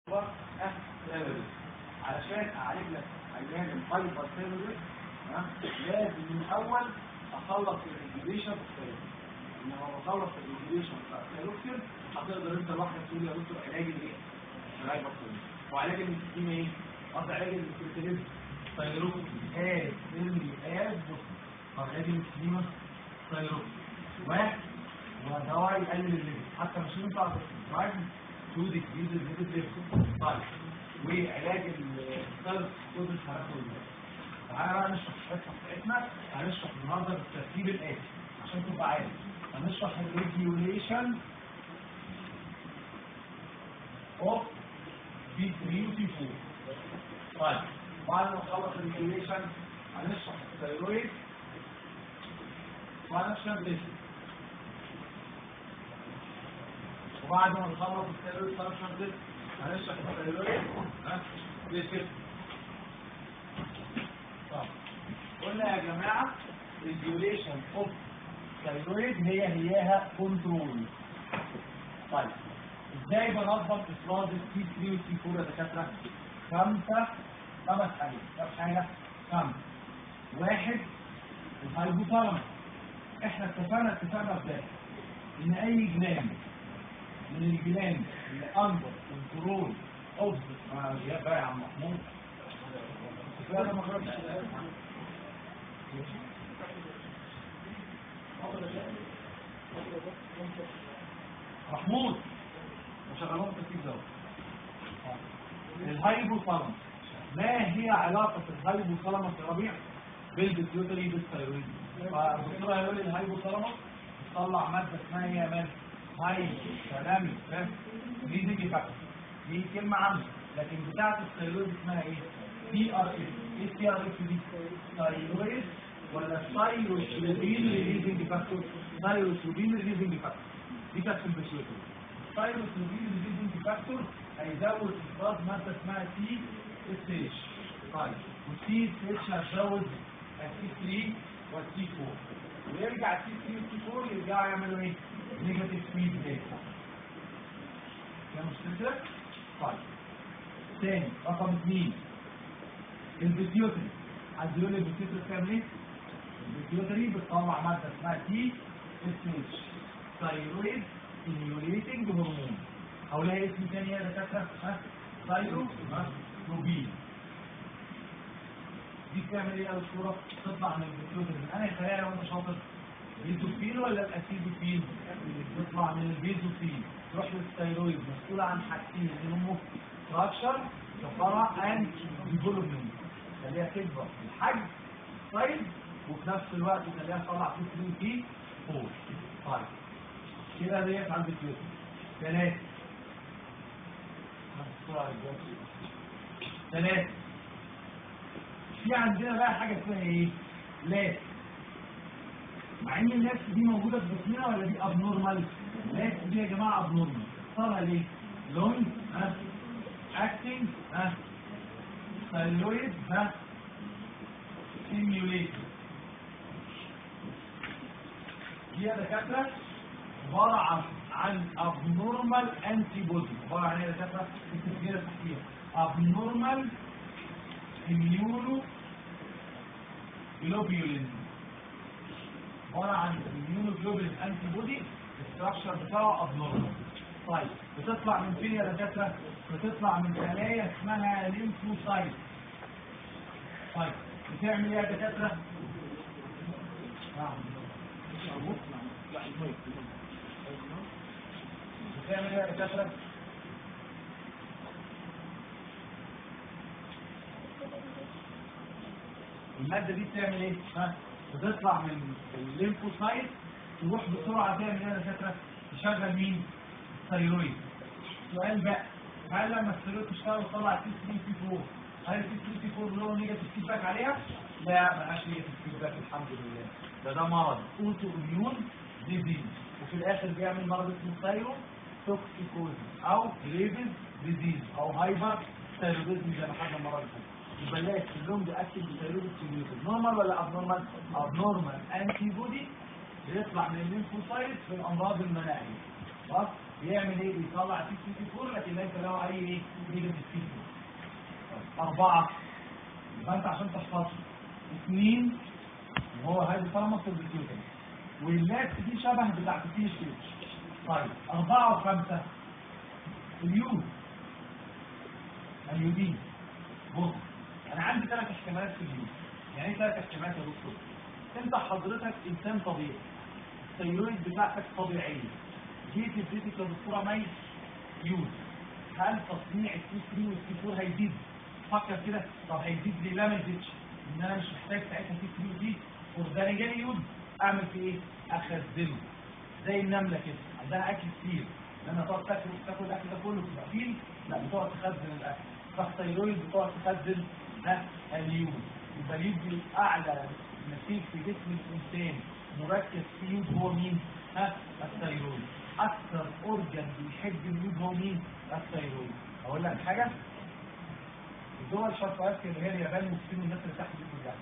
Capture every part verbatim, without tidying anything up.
علشان اعالج لك عيان الهايبر ثيرمال لازم من الاول اخلص الانجليشن بالثيرمال. لما بخلص الانجليشن بتاع الثيرمال هتقدر انت لوحدك تقول يا دكتور علاج الايه؟ الهايبر ثيرمال. وعلاج الانسولين ايه؟ قصدي علاج الانسولين ثايروكسين از اللي از طب علاج الانسولين ثايروكسين واحد ودواء يقلل الليفل حتى مش ينفع تستخدم تو ديكريز الليفل ليفل. طيب وعلاج الثلج خد الحركه. تعالى بقى نشرح الحصه بتاعتنا. هنشرح النهارده بالترتيب الاتي عشان تبقى عارف. هنشرح الريجوليشن اوف بي ثلاثة و بي أربعة. طيب بعد ما نخلص الريجوليشن هنشرح الثايرويد وهنشرح الليفل. وبعد ما نخلص الثايرويد فانكشن دي هنشرح الثايرويد ها ليه. طب قلنا يا جماعه ريجوليشن اوف ثايرويد هي هياها كنترول. طيب ازاي بنظم افراز التي ثلاثة والتي أربعة يا دكاتره؟ خمسه خمس حاجات. اول حاجه خمسه واحد الهايبوثالاموس. احنا اتفقنا اتفقنا ازاي ان اي جلاند من الجلاند اللي اندر كنترول اوف يا بقى يا عم محمود انا ما خرجتش محمود وشغلهم تكتيك زود. الهايبوثالاموس ما هي علاقه الهايبوثالاموس يا ربيع بالبيتيوتري بالثايرويد؟ فالدكتور هيقول لي الهايبوثالاموس بتطلع ماده اسمها ايه يا مان؟ هاي كلامي فاهم؟ دي فاكتور دي كلمه عامه لكن بتاعه الثايرويد اسمها ايه؟ تي ار اف. ايه تي ار اف دي؟ ثايرويد ولا ثايروتروبين ريليزنج فاكتور؟ ثايروتروبين ريليزنج فاكتور دي كانت في البيتيوتري. ثايروتروبين ريليزنج فاكتور هيزود افراز ماده اسمها تي اس اتش. طيب والتي اس اتش هتزود التي ثلاثة والتي أربعة ويرجع التي ثلاثة والتي أربعة يرجعوا يعملوا ايه؟ نيجاتيف فيدباك. فاهم مشكلتك؟ طيب تاني رقم اثنين البيتيوتري. عايز يقول لي البيتيوتري بتعمل ايه؟ البيتيوتري بتطلع ماده اسمها تي اس اتش ثايرويد ستيميوليتنج هرمون. حولها اسم تاني يا دكاتره ها؟ ثايروتروبين. دي بتعمل ايه يا دكتوره؟ تطلع من البيتيوتري. انا خلايا لو انت شاطر بيزوفيل ولا الاسيدوفيل؟ تطلع من البيزوفيل تروح للثايرويد مسؤول عن حاجتين اللي هم ستراكشر وفرع اند ديفلوبمنت. خليها تكبر في الحجم طيب وفي نفس الوقت خليها تطلع في ثلاثة في أربعة. طيب كده ديت على البيتيوتري. ثلاثة ثلاثة في عندنا بقى حاجه اسمها ايه؟ لاس. مع ان اللاس دي موجوده في جسمنا ولا دي ابنورمال؟ اللاس دي يا جماعه ابنورمال. اختارها ليه؟ لونج ها اكتنج ها ثايرويد ها ستيميوليتنج. دي يا دكاتره عباره عن عن ابنورمال انتي بودي. عباره عن ايه يا دكاتره؟ التسجيل التحليلي ابنورمال اميونو جلوبيولين. عباره عن اميونو جلوبيولين انتي بودي الستراكشر بتاعه ابنورمال. طيب بتطلع من فين يا دكاتره؟ بتطلع من خلايا اسمها ليمفوسايت. طيب بتعمل ايه يا دكاتره؟ بتعمل ايه يا دكاتره؟ المادة دي بتعمل ايه؟ ها؟ بتطلع من الليمفوسايت تروح بسرعة تعمل ايه يا دكاترة؟ تشغل مين؟ الثايرويد. سؤال بقى هل لما الثايرويد تشتغل وتطلع تي ثلاثة تي أربعة هل التي ثلاثة تي أربعة له نيجاتيف فيدباك عليها؟ لا ملهاش نيجاتيف فيدباك الحمد لله. ده ده مرض اوتو اميون ديزيز وفي الاخر بيعمل مرض اسمه ثايرو توكسيكوزيس او ليفز ديزيز او هايبر ثايرويدزم زي ما خدنا المره اللي فاتت. يبقى نلاقي اللونج اكتف ثايرويد ستيميوليتد نورمال ولا ابنورمال؟ ابنورمال انتي بودي بيطلع من الليمفوسايت في الامراض المناعيه. خلاص بيعمل ايه؟ بيطلع تي سي تي أربعة لكن ليس له اي ايه؟ نيجاتيف تي أربعة. أربعة يبقى انت عشان تحفظه اثنين وهو هايبوثالاموس والبيتيوتري واللاكس دي شبه بتاعت التي اتش اتش. طيب أربعة وخمسة اليود اليودين. بص انا عندي ثلاث احتمالات في اليود. يعني ايه ثلاث احتمالات يا دكتور؟ انت حضرتك انسان طبيعي الثيرويد بتاعتك طبيعيه جيت اديتك يا دكتوره مي يود هل تصنيع التي ثلاثة والتي أربعة هيزيد؟ فكر كده طب هيزيد ليه؟ لا ما يزيدش ان انا مش محتاج ساعتها تي ثلاثة دي وده جالي يود اعمل في ايه؟ اخزنه زي النمله كده عندها اكل كتير لما تقعد تاكل تاكل الاكل ده كله تبقى فيه لا بتقعد تخزن الاكل فالثيرويد بتقعد تخزن ها اليود. يبقى اليود اعلى نسيج في جسم الانسان مركز في اليود هو مين؟ ها الثيرويد. اكثر اورجن بيحب اليود هو مين؟ الثيرويد. اقول لك حاجه الدول شرق اسيا اللي هي اليابان والصين والناس اللي تحت دي كلها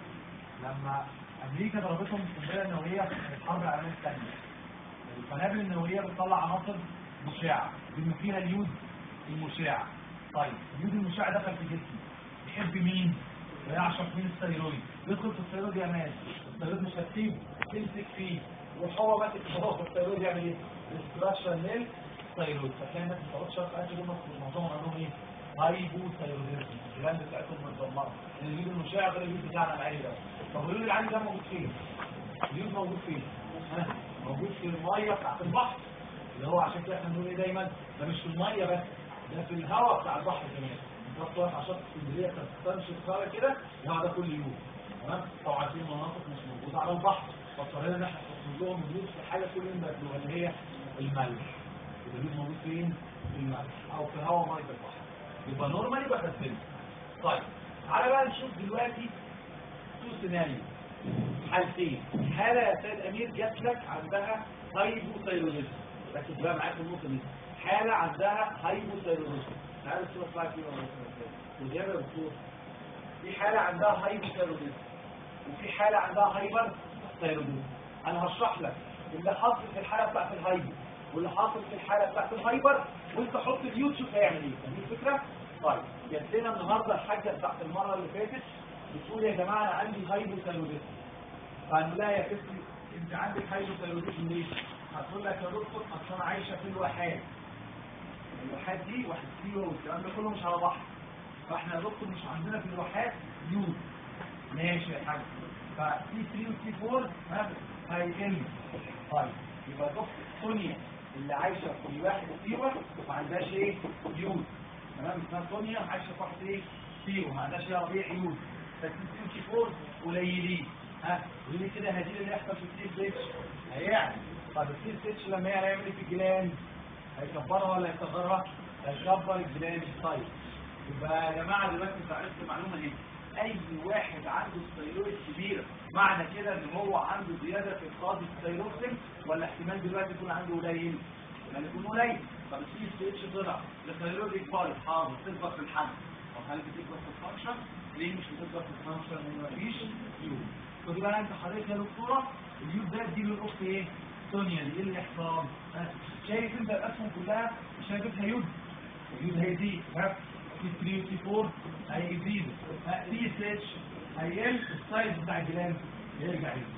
لما امريكا ضربتهم بالقنبله النوويه في الحرب العالميه الثانيه القنابل النوويه بتطلع عناصر مشعه بما فيها اليود المشع. طيب اليود المشع دخل في جسمي يحب مين؟ ويعشق مين؟ الثيرويد. يدخل في الثيرويد يا مان الثيرويد مش هتسيبه تمسك فيه وهو ماسك فوق في الثيرويد يعمل ايه؟ ريستراكشن للثيرويد. فتلاقي الناس بتقعد شرق اسيا دول معظمهم عندهم ايه؟ هايبوثايروديزم الجلاند بتاعتهم متدمره. اليود المشع غير اليود بتاعنا العالي ده. طب اليود العالي ده موجود فين؟ اليود موجود فين؟ ها موجود في الميه بتاعت البحر اللي هو عشان كده احنا بنقول ايه دايما ده مش في الميه بس ده في الهواء بتاع البحر كمان. انت واقف على شط اسكندريه تستنشق خالص كده الهواء ده كل يوم تمام. طبعا عارفين مناطق مش موجوده على البحر فاضطرينا ان احنا نحط لهم اليود في حاجه كل يوم بياكلوها اللي هي الملح. اليود موجود فين؟ في الملح او في هواء ميه البحر. يبقى نورمالي بخزنه. طيب تعالى بقى نشوف دلوقتي تو سيناريو حالتين. حاله يا سيد امير جات لك عندها هايبوثايروديزم ركز بقى معايا في النقطه دي. حاله عندها هايبوثايروديزم تعالى الصوره بتاعتي كده وجابه يا دكتور. في حاله عندها هايبوثايروديزم وفي حاله عندها هايبر ثايروديزم. انا هشرح لك اللي حاصل في الحاله بتاعت الهايبر واللي حاصل في الحاله بتاعت الهايبر وانت حط اليود شوف هيعمل ايه. دي الفكره. طيب جات لنا النهارده الحاجه بتاعت المره اللي فاتت بتقول يا جماعه انا عندي هايبوثايروديزم. فقالوا لها يا ستي انت عندك هايبوثايروديزم ليه؟ هتقول لك يا دكتور اصل انا عايشه في الواحات. الواحات دي واحد كيلو والكلام ده كله مش على بحر. فاحنا يا دكتور مش عندنا في الواحات يود. ماشي يا حاج. فسي ثلاثة وسي أربعة ها هيقل. طيب يبقى دكتور سونيا اللي عايشه في الواحد سيوه ما عندهاش ايه؟ يود. تمام اسمها سونيا عايشه في واحد ايه؟ سيوه ما عندهاش ايه ربيع يود. فسي ثلاثة وسي أربعة قليلين. ها وليه كده هدي اللي يحصل في السي اتش هيعمل. طب السي اتش لما هي هيعمل ايه في الجلاند؟ هيكبرها ولا هيصغرها؟ هيكبر الجلاند. طيب يبقى يا جماعه دلوقتي انتوا عرفتوا المعلومه دي. اي واحد عنده الثيرويد كبيره معنى كده ان هو عنده زياده في افراز الثيروكسين ولا احتمال دلوقتي يكون عنده قليل؟ احتمال يكون قليل. طب السي اتش طلع الثيرويد يكبر حاضر تكبر في الحجم. طب هل بتكبر في الفانكشن؟ ليه مش بتكبر في الفانكشن؟ لان مفيش يود. خدي بقى انت حضرتك يا دكتوره اليود ده اديله الاخت ايه؟ سونيا دي ايه اللي يحصل؟ شايف انت الاسهم كلها شايفتها يود. اليود هيزيد ها سي ثلاثة وسي أربعة هيزيد سي اس اتش هيقل السايز بتاع الجلاند يرجع يزيد.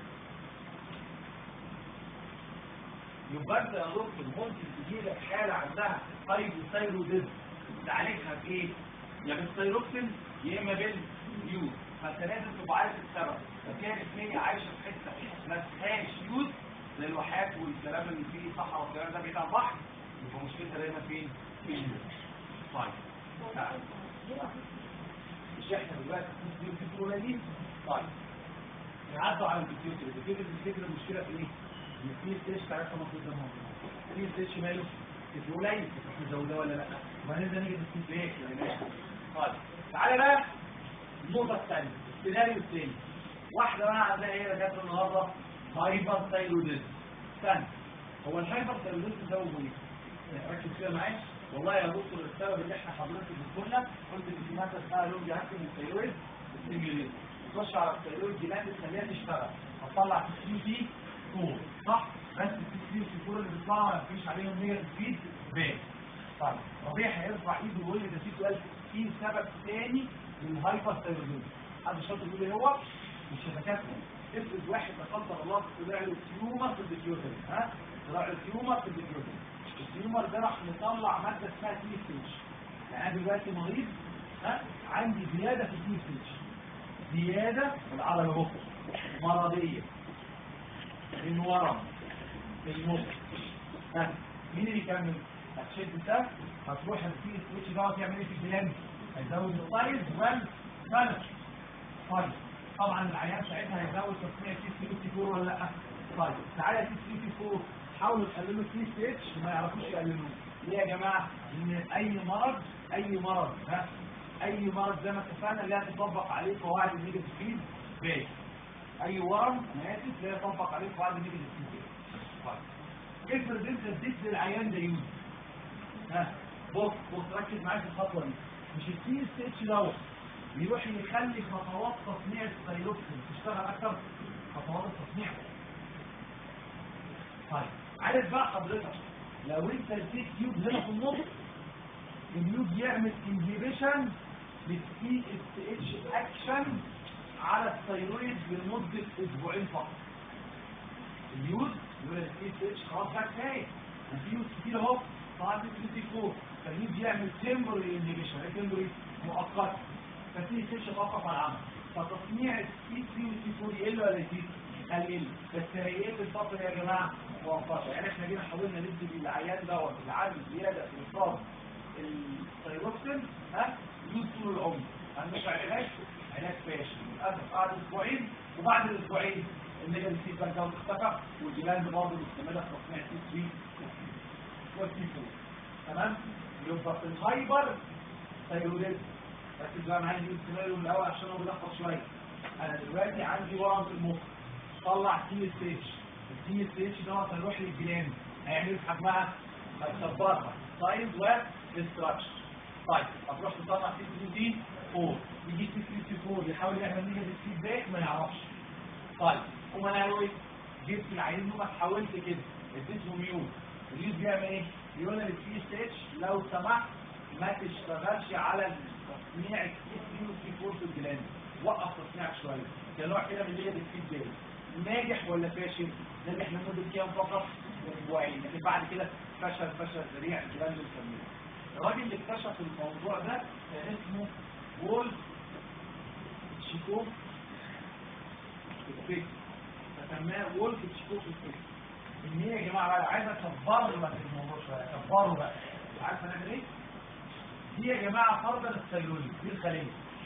يبقى انت يا دكتور ممكن تجي لك حاله عندها هايبوثايروديزم تعالجها بايه؟ يا بالثيروكسين يا اما باليود. فانت لازم تبقى عارف السبب. فكانت هي عايشه في حته ما فيهاش يود زي الواحات والكلام اللي فيه صحراء والكلام ده بعيد عن البحر يبقى مشكلتها دايما فين؟ في اليود. طيب مش احنا دلوقتي في قليلين. طيب نعدوا على البيتيوتري. البيتيوتري الفكره المشكله في ايه؟ ان في ستيج بتاعتها المفروض ده موجود. في ستيج ماله؟ في قليل احنا زودناه ولا لا؟ وهنبدا نيجي في الستيج ليه؟ طيب تعالى بقى النقطه الثانيه السيناريو الثاني. واحده بقى عندها ايه يا دكتور النهارده؟ هايبر ثايروديزم. استنى هو الهايبر ثايروديزم سببه ايه؟ ركز كده معايا. والله يا دكتور السبب اللي احنا حضرتك بتقولنا قلت ان في ماده اسمها لونج اكتنج الثيرويد ستيميوليت تخش على الثيرويد جلاند تخليها تشتغل هتطلع تي دي فور صح؟ بس السي ثري والسي فور اللي بيطلعوا ما فيش عليهم نيجاتيف فيد باك. طيب ربيع هيرفع ايده ويقول لي ده في سؤال في سبب ثاني للهايبر ثايرويدزم. حد شاطر يقول ايه هو؟ الشبكاتهم. افرض واحد لا قدر الله طلع له تيومر في البيتيوتري، ها؟ طلع له تيومر في البيتيوتري. التيومر ده راح مطلع ماده اسمها تي اس اتش. يعني انا دلوقتي مريض، ها؟ عندي زياده في التي اس اتش. زياده بالعربي بكره مرضيه من ورم في المخ. ها؟ مين اللي يكمل؟ هتشد ده هتروح التي اس اتش دوت يعمل ايه في الجلاند؟ هيزود السايز والفلش. طيب طبعا العيان ساعتها هيزود تصنيع تي ثري تي فور ولا لا؟ طيب تعالى تي ثري تي فور حاولوا تقللوا التي اس اتش ما يعرفوش يقللوه. ليه يا جماعه؟ ان اي مرض اي مرض ها اي مرض زي ما اتفقنا اللي هتطبق عليه قواعد النيجاتيف فيد باك. اي ورم انا اسف لا يطبق عليه قواعد النيجاتيف فيد باك. طيب افرض انت اديت للعيان ده يوز، ها بص بص ركز معايا في الخطوه دي. مش التي اس اتش دوت يروح يخلي خطوات تصنيع الثايروكسين تشتغل اكتر، خطوات التصنيع. طيب عارف بقى حضرتك لو انت اديت تيوب هنا في النص، التيوب يعمل انهيبيشن للتي اس اتش اكشن على الثايرويد لمده اسبوعين فقط. اليوز يقول التي اس اتش خلاص بقى كفايه، في يوز كتير اهو طبعا تي ثري تي فور، فاليوز يعمل تمبرري انهيبيشن، ايه تمبرري؟ مؤقت. فالتي اس اتش توقف عن العمل، فتصنيع التي ثري والتي فور يقل ولا يزيد؟ هيقل، بس هيقل الفتره يا جماعه مؤقته. يعني احنا جينا حاولنا ندي للعيان دوت اللي عنده زياده في افراز الثايروكسين ها يوز طول العمر، ما عندوش علاج، علاج فاشل للاسف. قعد اسبوعين وبعد الاسبوعين النيجاتيف فيدباك ده اختفى والجلاند برضه مستمره في تصنيع تي ثري والتي فور. تمام؟ يبقى في الهايبر ثايرويدزم ركز بقى معايا نجيب السيناريو من الاول عشان هو بيلخبط شويه. انا دلوقتي عندي ورم في المخ طلع تي اس اتش، التي اس اتش دوت هيروح للجلاند هيعمل حجمها هيكبرها سايز واستراكشر. طيب هتروح تطلع تي ثري تي فور، يجي تي ثري تي فور يحاول يعمل نيجاتيف فيدباك ما يعرفش. طيب قوم انا اقول جبت العيان ما حاولت كده اديته ميوت، الميوت بيعمل ايه؟ بيقول للتي اس اتش لو سمحت ما تشتغلش على تصنيع التي ثري والتي فور في الجلاند، وقف تصنيعك شويه. ده نوع كده من نيجاتيف فيدباك. ناجح ولا فاشل؟ ناجح لمده كام فقط؟ اسبوعين، لكن بعد كده فشل فشل ذريع الجلاند الكامل. الراجل اللي اكتشف الموضوع ده كان اسمه وولف تشيكوف افكت، فسماه وولف تشيكوف افكت. ان ايه يا جماعه بقى؟ عايز اكبر لك الموضوع شويه، اكبره بقى. عارف هنعمل ايه؟ دي يا جماعه فرضا الثايرويد دي الخليه.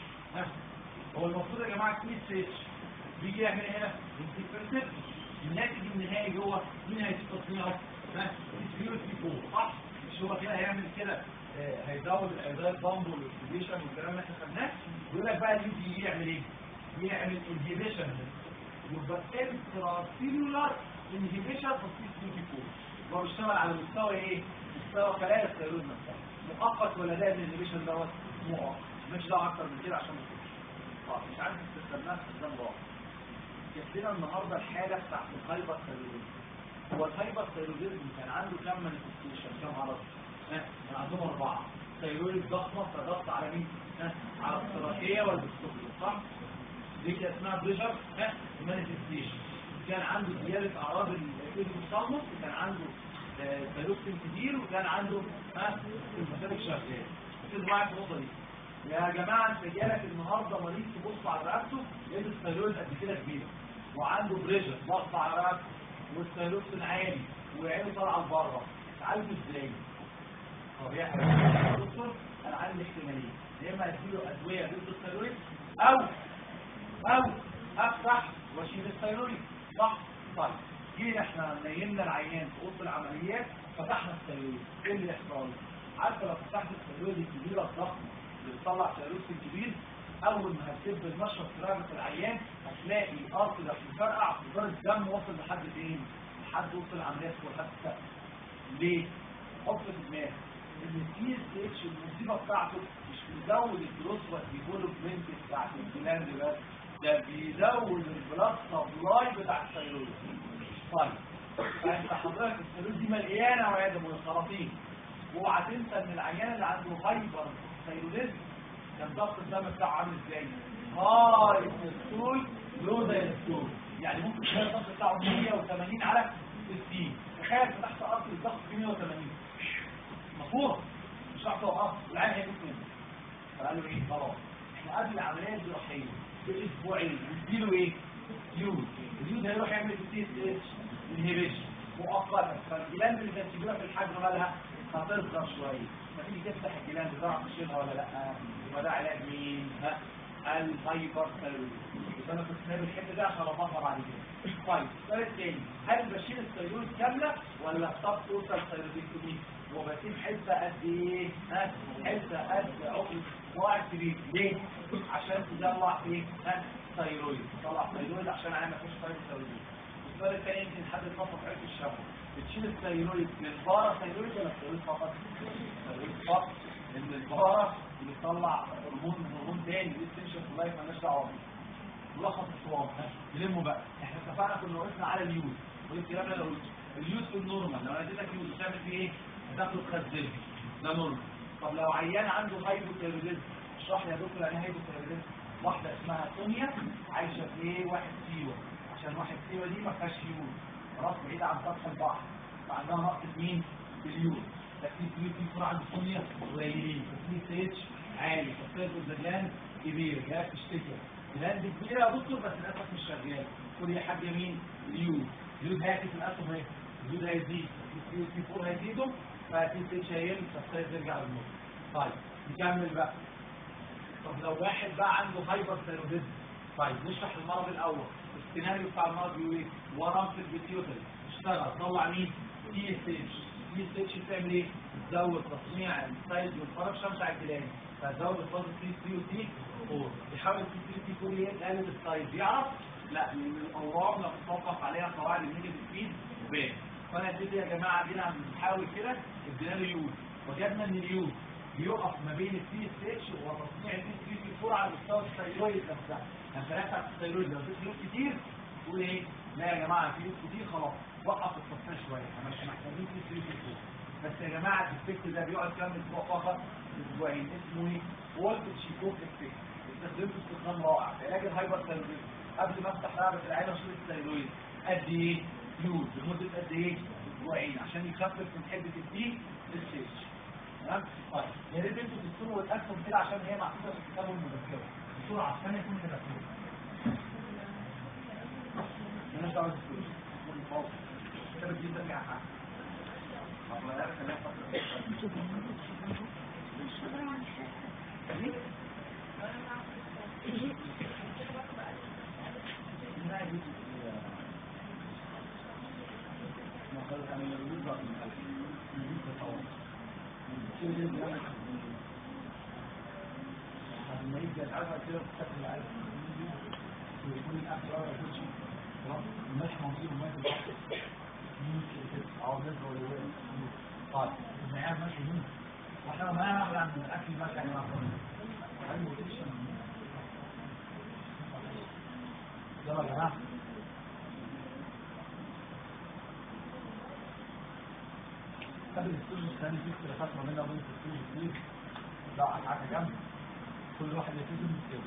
هو المفروض يا جماعه تي اس اتش بيجي يعمل هنا انترسبت، الناتج النهائي هو مين هيتم تصنيعه؟ ها تي ثري وتي فور صح؟ مش هو كده هيعمل كده آه هيزود الايزايل بامب والاكسبيشن والكلام اللي احنا خدناه. يقول لك بقى اليو دي يعمل ايه؟ يعمل انهيبيشن، يبقى انتراسيلولار انهيبيشن في تي ثري وتي فور. هو بيشتغل على مستوى ايه؟ مستوى خلايا الثايرويد نفسها. مؤقت ولا ده الانهيبيشن دوت؟ مؤقت، مش دعوه اكتر من كده عشان ما تقولش. مش عارف استخدمناها استخدام ضار. جبت لنا النهارده الحاله بتاعت الهايبر ثايرويدزم. هو الهايبر ثايرويدزم كان عنده كام مانيفستيشن؟ كام عرض؟ ها كان عندهم اربعه. ثايرويد ضخمه فضغط على مين؟ ها على التراكيه والبستوكيه صح؟ دي كان اسمها بريشر ها مانيفستيشن. كان عنده زياده اعراض الهيبوثالاموس، وكان عنده ثايروكسين كتير، وكان عنده ها المسالك شغال. ركزوا معايا في النقطه دي يا جماعه. انت جالك النهارده مريض تبص على رقبته لقيت الثايرويد قد كده كبيره وعنده بريشر ضغط على رقبته والثايروكسين عالي وعينه طالعه لبره، تعالجه ازاي؟ طب يا حبيبي دكتور انا عندي احتمالين، يا اما اديله ادويه ضد الثايرويد او او افتح واشيل الثايرويد صح؟ طيب جينا احنا نيمنا العيان في اوضه العمليات فتحنا الثايرويد، ايه اللي يحصل؟ عارفه لو فتحت الثايرويد الكبيره الضخمه اللي بتطلع ثايروكسين كبير، اول ما هتسيب المشرط في رقبه العيان هتلاقي ارض ده بتفرقع ودار الدم واصل لحد فين؟ لحد وسط العمليات ولحد السقف. ليه؟ حط في دماغك ان التي اس اتش المصيبه بتاعته مش بيزود الجروث والديفلوبمنت بتاعت الجلاند بس، ده بيزود البلاد سبلاي بتاع الثايرويد. طيب فانت حضرتك الثيرويد دي مليانه وعدم والخراطيم، واوعى تنسى ان العيان اللي عنده هايبر ثيروديزم كان ضغط الدم بتاعه عامل ازاي؟ هاي الستول لو زي الستول، يعني ممكن تلاقي الضغط بتاعه مية وتمانين على ستين، تخيل فتحت قطر الضغط في مية وتمانين مفهوم؟ مش هتعرف توقف العيان هيموت منه. فقالوا ايه؟ خلاص احنا قبل العمليه الجراحيه باسبوعين نديله ايه؟ يود، اليود هيروح يعمل تي اس اتش انهبيشن مؤقتا، فالجلاند اللي كانت كبيره في الحجم مالها هتصغر شويه، فتيجي تفتح الجلاند تعرف تشيلها ولا لا؟ يبقى ده علاج مين؟ ها؟ الهايبر ثيرويد. يبقى انا كنت سايب الحته دي عشان ابطل بعد كده. طيب السؤال الثاني، هل بشيل الثيرويد كامله ولا ستاب توتال ثيرويدكتومي؟ وبسيب حته قد ايه؟ ها؟ حته قد عقله صباع كبير، ليه؟ عشان تطلع ايه؟ ها؟ ثيرويد، تطلع ثيرويد عشان انا ما فيش ثيرويد. السؤال الثاني يمكن حد يتفق في عرف الشهوه، بتشيل الثيرويد للبارا ثيرويد ولا الثيرويد فقط؟ الثيرويد فقط، لان البارا بيطلع هرمون هرمون تاني الاستنشن في اللايف مالناش دعوه بيه. ملخص الصواب نلمه بقى، احنا اتفقنا كنا وقفنا على اليود، قلت يا ابني اليود في النورمال لو اديتك يود بتعمل فيه ايه؟ هتاخده تخزنه، ده نورمال. طب لو عيان عنده هايبوثيروديزم، اشرح لي يا دكتور يعني ايه هايبوثيروديزم؟ واحده اسمها سونيا عايشه في ايه؟ واحد سيوه، عشان واحد سيوه دي ما فيهاش يود، خلاص بعيده عن سطح البحر، فعندها نقص مين؟ باليود. لكن في في فرع عند سونيا قليلين، في سيتش عالي، فالسيرفو الزجلان كبير، جايه بتشتكي جلاند كبيره يا دكتور بس للاسف مش شغال، كل يا حاج يمين اليود، اليود هيعكس الاسهم اهي، اليود هيزيد، في في فور هيزيدوا، ففي سيتش هيقل، فالسيرفو يرجع للنص. طيب نكمل بقى. طب لو واحد بقى عنده هايبر ثيروديزم، طيب نشرح المرض الاول، السيناريو بتاع المرض بيقول ايه؟ ورم في البيتيوتري، اشتغل طلع مين؟ تي اس اتش، تي اس اتش بتعمل ايه؟ بتزود تصنيع السايز والفركشن بتاع الجلاند، فهتزود الفاز تي تي وتي فور، يحاول التي تي وتي فور يقلل السايز، يعرف؟ لا، لان الاوراق لما بتوقف عليها قواعد النيجاتيف فيد وبان. فانا اديت يا جماعه دينا بنحاول كده ادينا له يود، وجدنا ان اليود بيقف ما بين التي اس اتش وتصنيع التي تي تي فور على مستوى الثيرويد نفسها. انت راجع في الثيرويد لو في يود كتير تقول ايه؟ لا يا جماعه في يود كتير خلاص وقف التصنيع شويه، احنا مش محتاجين تي تي تي فور. بس يا جماعه الافكت ده بيقعد كام اسبوع فقط؟ اسبوعين، اسمه ايه؟ وولت تشيكوف افكت، استخدمته استخدام رائع في علاج الهايبر ثيرويد. قبل ما افتح رقبه العيله واشيل الثيرويد قد ايه؟ يود لمده قد ايه؟ اسبوعين، عشان يخفف من حده التي اس اتش. تمام؟ طيب يا ريت انتوا تكتبوا الاسهم كده عشان هي محطوطه في الكتاب المذكره بسرعه عشان يكون كده كده. مالناش دعوه بالفلوس، كل فاضي كتاب الجديد ده فيه حاجه. طب ما ده كلام فقط. لما يجي العزة كده بتاكل العزة ويكون الأكل أول كل شيء مش منظير وما يجب عوضات ولا طيب المعيار ماشي مين واحنا ما نعمل عن الأكل ماشي يعني معقول هل مفيش يلا يا جماعة قبل السجن الثاني في اختلافات ما بيننا وبين السجن كتير لا على جنب كل واحد يفيد كده.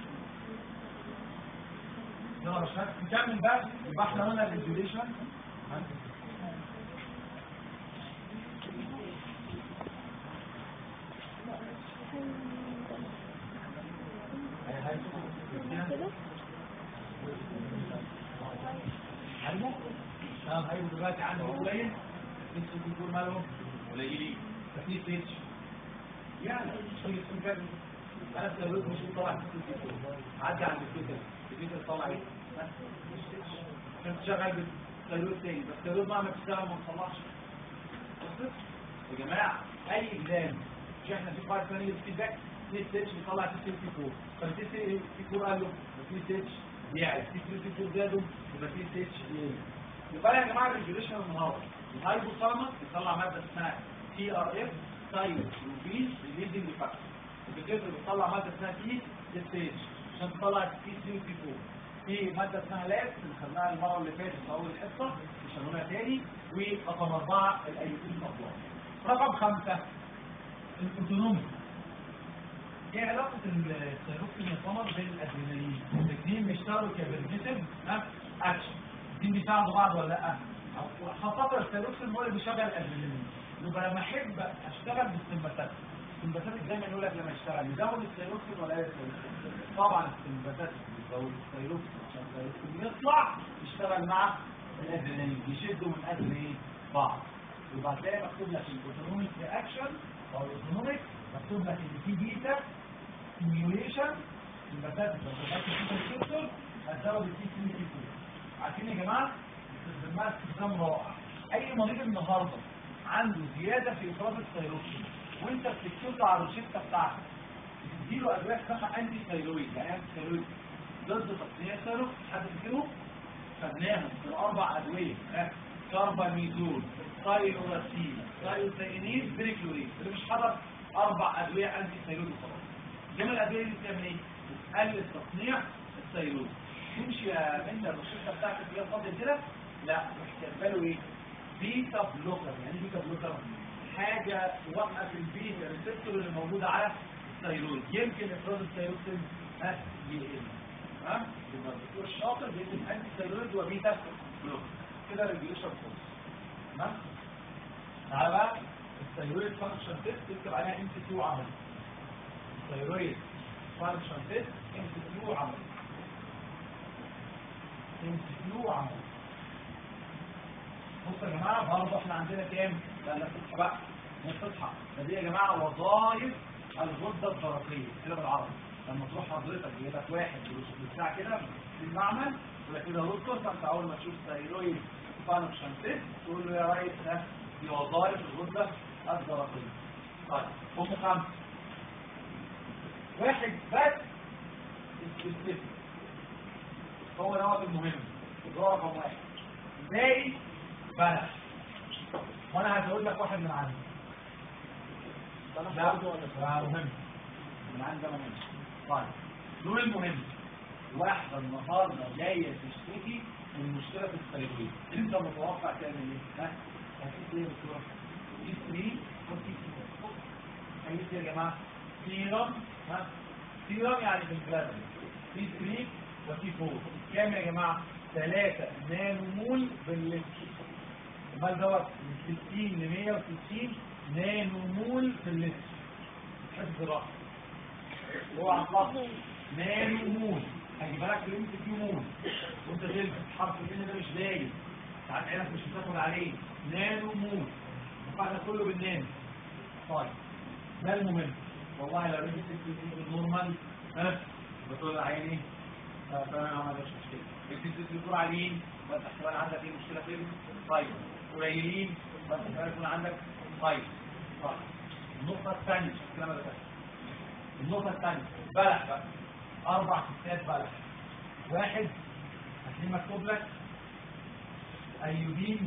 يلا يا باشا نكمل بقى. يبقى احنا قلنا الريجوليشن حلو تمام. هيبقوا دلوقتي عندي قليل انتوا بتقول مالهم قليلين تفيد بيتش يعني مش تكون كده. انا بسبب مش طلع في السيستم عدي على الكمبيوتر الكمبيوتر طلع ايه عشان تشغل بالثيرويد تاني، بس الثيرويد ما بتشتغل ما تصلحش. يا جماعه اي اكزام مش احنا في قاعده ثانيه الفيدباك تي اتش بيطلع تي تي فور، فالتي تي فور قال له تي اتش يعني تي تي فور زادوا يبقى تي اتش يبقى يا جماعه الريجوليشن النهارده الهايبوثالاموس بيطلع ماده اسمها تي ار اف ثايروبين ريليزنج فاكتور، البيتيوتري بتطلع ماده اسمها تي اس اتش عشان تطلع تي تي فور. في ماده اسمها لاس اللي خدناها المره اللي فاتت في اول الحصه مش هنقولها تاني. ورقم اربعه الايودين مطلوب. رقم خمسه الاوتونومي. ايه علاقه الثيروكسين والقمر بالادرينالين؟ الاثنين بيشتغلوا كبرميسيف اكشن. الاثنين بيساعدوا بعض ولا لا؟ خاصه الثيروكسين هو اللي بيشغل الادرينالين. يبقى لما احب اشتغل بالسمباثات، السمباثات دايما يقول لك لما اشتغل يزود الثيروكسين ولا يقلل الثيروكسين؟ طبعا السمباثات بيزود الثيروكسين عشان الثيروكسين يطلع يشتغل مع الادرينالين، يشدوا من ادرينالين بعض. يبقى هتلاقي مكتوب لك الاوتونوميك رياكشن او الاوتونوميك، مكتوب لك ان في بيتا ستيميوليشن السمباثات بتاعت هتزود التي سي تي اتنين. عارفين يا جماعه استخدامها استخدام رائع. اي مريض النهارده عنده زياده في افراز الثيروكسين وانت بتكتب له على الروشته بتاعتك بتديله ادويه اسمها انتي ثيرويد. يعني انتي ثيرويد ضد تصنيع الثيروكسين. حد فاكرهم؟ خدناهم في الاربع ادويه كارباميزول، ثايروسين، ثايروسينيز، بريكلوريد. اللي مش حضر اربع ادويه انتي ثيرويد وخلاص. جميع الادويه دي بتعمل ايه؟ بتقلل تصنيع الثيرويد. تمشي يا بنت الروشته بتاعتك فيها فاضل كده؟ لا، بتعملوا ايه؟ بيتا بلوكر. يعني بيتا بلوكر حاجه توقف البيتا ريسبتور اللي موجوده على الثيرويد، يمكن افراز الثيروكسين ها يقل. تمام؟ يبقى الدكتور الشاطر بيدي انتي ثيرويد وبيتا بلوكر كده ريجوليشن فورس. تمام؟ تعالى بقى الثيرويد فانكشن تيست تكتب عليها ام سي كيو عملي. الثيرويد فانكشن تيست ام سي كيو عملي. ام سي كيو عملي. بصوا يا جماعه برضه احنا عندنا كام؟ لا لا تصحى بقى نصحى. فدي يا جماعه وظائف الغده الدرقيه كده بالعربي. لما تروح حضرتك يجيب لك واحد بتاع كده في المعمل يقول لك كده دكتور، فانت اول ما تشوف ثيرويد فانكشن تيست تقول له يا ريس ده دي وظائف الغده الدرقيه. طيب هم خمسه. واحد بس السبيسيفيك هو دوت المهم، ده رقم واحد. باقي بلح. وانا هزود لك واحد من عندي. لا ده مهم من عندي ده مهم. طيب دول المهم. واحده النهارده جايه تشتكي من مشكله في الثيرويد. انت متوقع تعمل ايه؟ ها؟ هتقول ايه يا دكتور؟ تي ثلاثة وتي أربعة. هيجي يا جماعه سيرم. ها؟ سيرم يعني في البلازما. تي ثلاثة وتي أربعة كام يا جماعه؟ ثلاثة نانو مول باللتر. المال دوت من ستين ل مية وستين نانو مول في اللتر. حفظ راحه. هو عطلق نانو مول. هجيبها لك في الام كيو مول وانت تلبس حرف الان ده مش باين، ساعات عينك مش بتاخد عليه. نانو مول وقعنا كله بالنانو. طيب ده المهم. والله لو رجعت النورمال ها بتقول عيني تمام ما عندكش مشكله. الفيزيك بتقول عاليين وانت احتمال عندك ايه مشكله فين؟ طيب قليلين وانت احتمال يكون عندك طيب. طيب النقطه الثانيه الكلام ده بس. النقطه الثانيه بلح بقى. اربع ستات بلح. واحد هتلاقيه مكتوب لك ايودين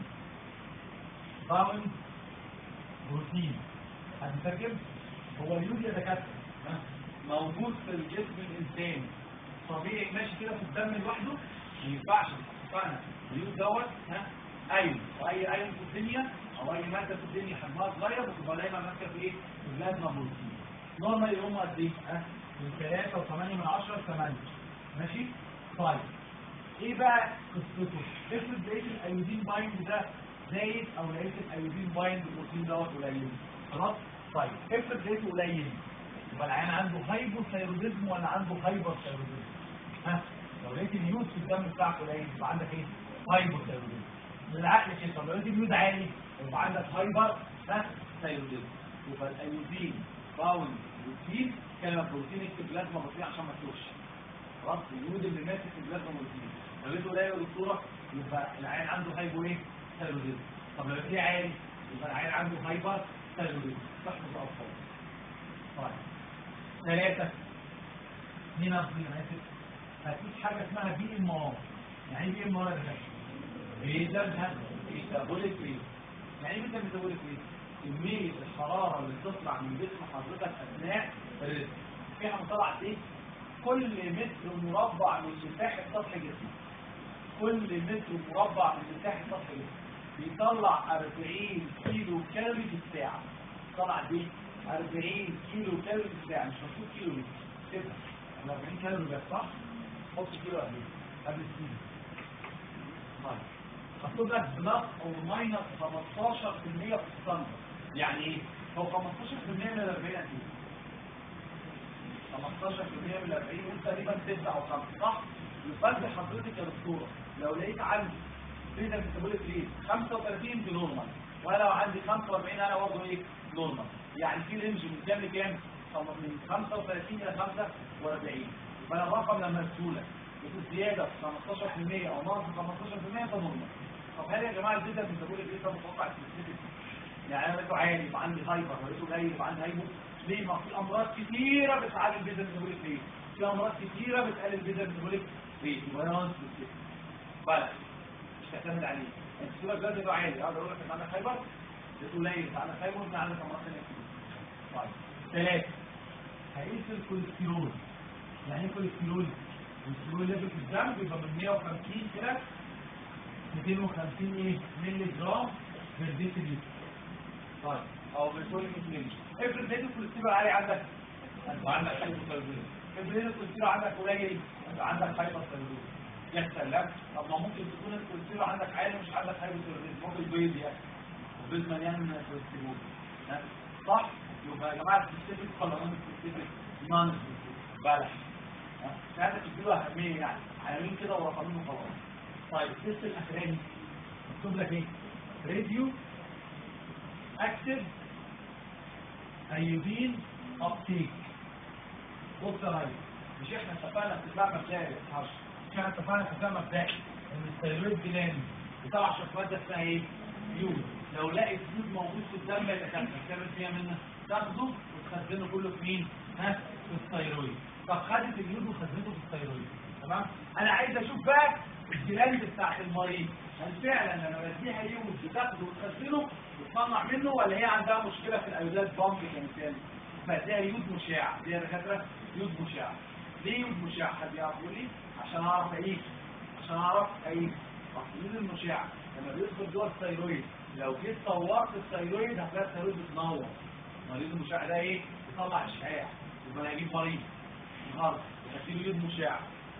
باوند بروتين. هتفكر هو اليود يا دكاتره موجود في الجسم الانساني طبيعي ماشي كده في الدم لوحده ما ينفعش. اتفقنا اليود دوت ها ايون، واي ايون في الدنيا او اي ماده في الدنيا حجمها صغير بتبقى دايما ماسكه في ايه؟ في البلازما بروتين. نورمالي هم قد ايه؟ ها من ثلاثة وثمانية من عشرة لثمانية. ماشي؟ طيب ايه بقى قصته؟ افرض لقيت الايودين بايند ده زايد او لقيت الايودين بايند البروتين دوت قليل. خلاص؟ طيب افرض لقيته قليل يبقى العيان عنده هايبوثايروديزم ولا عنده هايبر ثايروديزم؟ ها؟ لو لقيت اليود في الدم بتاعك قليل يبقى عندك ايه؟ هايبوثايروديزم. بالعقل كده طب لو لقيت اليود عالي يبقى عندك هايبر ها ثايروديزم. يبقى الايودين باوند بروتين كلمه بروتين اكتب بلازما بروتين عشان ما تتوهش. خلاص اليود اللي ماسك في البلازما بروتين لو لقيته قليل يا دكتوره يبقى العيان عنده هايبو ايه؟ ثايروديزم. طب لو لقيته عالي يبقى العيان عنده هايبر ثايروديزم. تحفظ الاطفال. طيب ثلاثة مين أصلي أنا آسف؟ هتيجي حاجة اسمها بي إم آر. يعني إيه بي إم آر يا باشا؟ بيزا ميتابوليك ريت. يعني إيه بيزا ميتابوليك ريت؟ كمية الحرارة اللي بتطلع من جسم حضرتك أثناء الرزق. في حاجة طلعت إيه؟ كل متر مربع من مساحه سطح جسمه، كل متر مربع من مساحه سطح جسمه بيطلع أربعين كيلو كالوري في الساعه. طلع دي أربعين كيلو كالوري في الساعه، مش مكتوب كيلو متر كده، أربعين كالوري بس صح؟ حط كيلو قبل قبل الكيلو. طيب مكتوب لك بلس او ماينس خمستاشر بالمية في السنتر، يعني ايه؟ هو خمستاشر بالمية من أربعين قد ايه؟ خمستاشر بالمية من أربعين انت تقريبا ستة او خمسة صح؟ يفضل حضرتك يا دكتوره لو لقيت عندي بيتا ميتابوليك ريت خمسة وتلاتين دي نورمال، وانا لو عندي خمسة وأربعين انا برضه ايه؟ نورمال، يعني في رينج من كام لكام؟ من خمسة وتلاتين الى خمسة وأربعين. فانا الرقم لما اديهولك زياده خمستاشر بالمية او ناقص خمستاشر بالمية ده نورمال. طب هل يا جماعه البيتا ميتابوليك ريت ده متوقع سبيسيفيك؟ يعني انا لقيته عالي يبقى عندي هايبر، ولقيته قليل يبقى عندي هايبو. ليه؟ ما في امراض كتيره بتعلي البيتا ميتابوليك ريت، في امراض كتيره بتقلل البيتا ميتابوليك ريت، يبقى انا سبيسيفيك بس مش تعتمد عليه. انت الصوره دلوقتي ده عالي، اقدر اقول لك انت عندك هايبر، لقيته قليل انت عندك هايبر، انت عندك امراض ثانيه كتير. طيب ثلاثه هيقيس الكوليسترول. يعني ايه كوليسترول؟ الكوليسترول ليفل في الدم بيبقى من مية وخمسين كده ميتين وخمسين ايه مللي جرام بير ديسيلتر. طيب او بيقول لك مللي. افرض لقيت الكوليسترول عالي عندك، انت عندك هايبوثايرويدزم. افرض لقيت الكوليسترول عندك قليل، انت عندك هايبوثايرويدزم. يا سلام. طب ما ممكن تكون الكوليسترول عندك عالي مش عندك هايبوثايرويدزم، ممكن بيض يعني البيض مليان كوليسترول صح؟ يبقى يا جماعه سبيسيفيك ولا نون سبيسيفيك؟ نون سبيسيفيك بلح. هذا تديله اهميه يعني عناوين كده ورقمين وخلاص. طيب التست الاخراني مكتوب لك ايه؟ راديو اكتف ايودين ابتيك. بص يا ريس، مش احنا اتفقنا استطلاع مبدئي يا حاج، مش احنا اتفقنا استطلاع مبدئي ان الثيرويد جلاند بتطلع شويه ماده اسمها ايه؟ يود. لو لقيت يود موجود في الدم يبقى تعمل فيها منها تاخده وتخزنه كله في مين؟ ها؟ في الثيرويد. طب خدت اليود وخزنته في الثيرويد تمام؟ انا عايز اشوف بقى الجلاند بتاعت المريض هل فعلا لما بديها يود بتاخده وتخزنه وتصنع منه، ولا هي عندها مشكله في الايودات بامب كمثال؟ فاديها يود مشع، دي يا دكاتره يود مشع. ليه يود مشع؟ حد يعرف يقول لي؟ عشان اعرف اقيس، عشان اعرف اقيس. اليود المشع لما بيدخل جوه الثيرويد لو جيت صورت الثيرويد هتلاقي الثيرويد بتنور. المريض المشع ده ايه؟ بيطلع اشعاع. يبقى انا هجيب مريض النهارده هديله يود مشع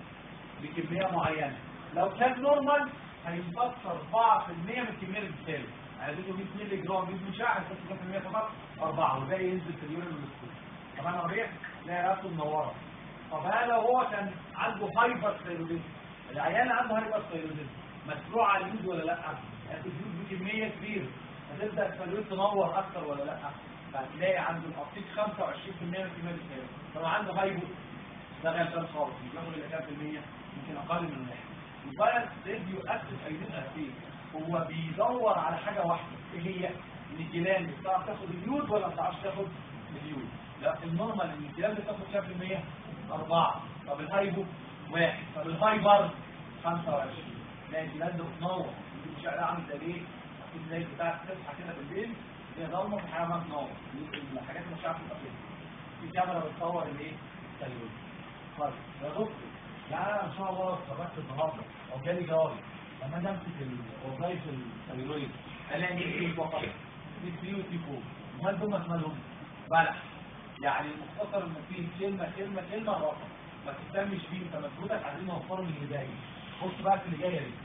بكميه معينه، لو كان نورمال هيمتص أربعة بالمية من الكميه اللي بتتكلم. هديله مية مللي جرام يود مشع هيمتص كام في المية فقط؟ أربعة، والباقي ينزل في اليورين والسكول. طب انا ربيع لا راسه منوره. طب هل لو هو كان عنده هايبر ثيرويدزم، العيان عنده هايبر ثيرويدزم مسروع على اليود ولا لا؟ هتدي اليود بكميه كبيره، هتبدا الثيرويد تنور اكتر ولا لا؟ فهتلاقي عنده الابتيك خمسة وعشرين بالمية من كميه الثيرويد. لو عنده هايبو ده غلبان خالص، بياخد الى كام في المية؟ يمكن اقل من الواحد. يبقى راديو اكتف ايدين ايه؟ هو بيدور على حاجه واحده، ايه هي؟ ان الجلاند بتعرف تاخد اليود ولا ما بتعرفش تاخد اليود؟ لا النورمال ان الجلاند بتاخد كام في المية؟ أربعة. طب الهايبو واحد. طب الهايبر خمسة وعشرين. لا الجلاند بتنور، مش عامل زي ايه؟ زي بتاعت تصحى كده بالليل هي ضلمه في حاجه ما تنور، الحاجات اللي مش عارفه تبقى في كاميرا بتصور الايه؟ الثيرويد. طيب يا دكتور يعني انا ان شاء الله اتخرجت النهارده او جالي جوابي لما اجي امسك الوظائف الثيرويد الاقي ايه فقط؟ تي ثلاثة وتي أربعة. امال دول مالهم؟ بلح. يعني المختصر المفيد كلمه كلمه كلمه رقم، ما تهتمش بيه، انت مجهودك عايزين نوفره من اللي جاي. بص بقى في اللي جايه دي.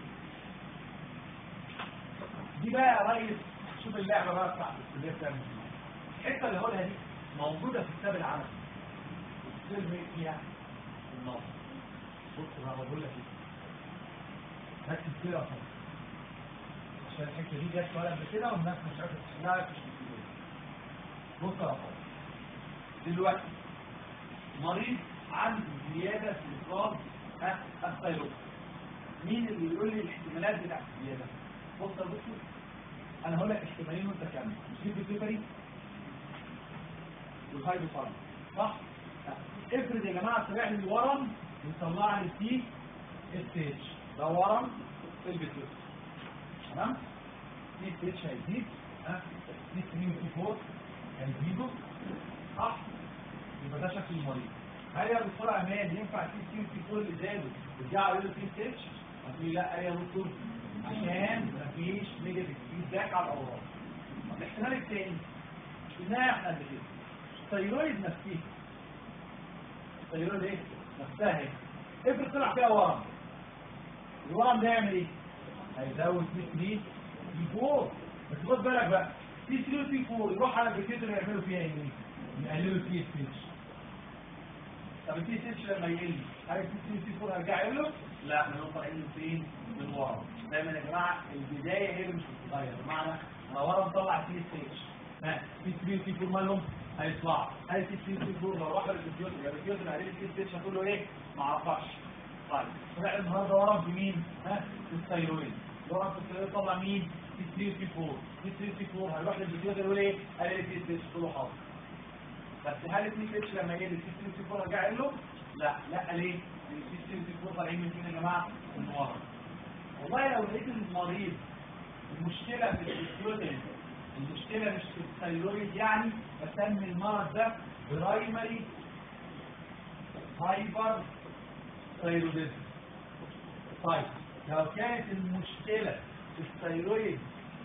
دي بقى يا ريس شوف اللعبه بقى بتاعت الكليه بتعمل ايه. الحته اللي هقولها دي موجوده في كتاب العمل. السر فيها النص. بص انا بقول لك ايه. ركز كده يا فندم. عشان الحته دي جت سؤال قبل كده والناس مش عارفه تحلها في الكتاب. بص يا فندم. دلوقتي مريض عنده زياده في افراز الثيرويد. مين اللي يقول لي الاحتمالات بتاعت الزياده؟ بص يا دكتور انا هقول لك احتمالين وانت كمل. مش دي البيتري والهايبوثايرويد صح؟ افرض يا جماعه طلع لي ورم يطلع لي سي اس اتش، ده ورم في البيتري تمام؟ سي اس اتش هيزيد، ها سي ثلاثة وسي أربعة هيزيدوا صح؟ يبقى ده شكل المريض. هل يا دكتور امان ينفع تي سي وتي فور اللي زادوا ترجعوا له تي سي اتش؟ هتقولي لا يا دكتور عشان مفيش نيجاتيف فيدباك على الاوراق. طب الاحتمال الثاني قلناها احنا قبل كده الثيرويد نفسها الثيرويد ايه؟ نفسها اهي افرض طلع فيها ورم الورم ده يعمل ايه؟ هيزود تي ثري تي فور بس خد بالك بقى تي ثري وتي فور يروح على البيتيتر يعملوا فيها ايه؟ يقللوا تي اس اتش. طب التي اس اتش لما يقل هل التي ثري وتي فور هيرجع له؟ لا احنا طالعين فين؟ من ورم. دايما يا جماعه البدايه هي اللي مش بتتغير بمعنى انا ورم طلع تي اس اتش ها تي ثري وتي فور مالهم؟ هيطلعوا. هل تي ثري وتي فور لو راح للبيتيتر يبقى البيتيتر هيقلل تي اس اتش هتقول له ايه؟ ما اعرفش. طيب طلع النهارده ورم في مين؟ ها في الثيرويد. ورم في الثيرويد طلع مين؟ تي ثري وتي فور. تي ثري وتي فور هيروح للبيتيتر يقول ايه؟ هيقلل تي اس اتش تقول له حاضر. بس هل التي اتش لما يقل التي ثري وتي فور رجع له؟ لا لا ليه؟ لان التي ثري وتي فور طالعين من فين يا جماعه؟ من ورا. والله لو لقيت المريض المشكله في البيتيوتري المشكله مش في الثيرويد يعني بسمي المرض ده برايمري هايبر ثيرويدزم. طيب لو كانت المشكله في الثيرويد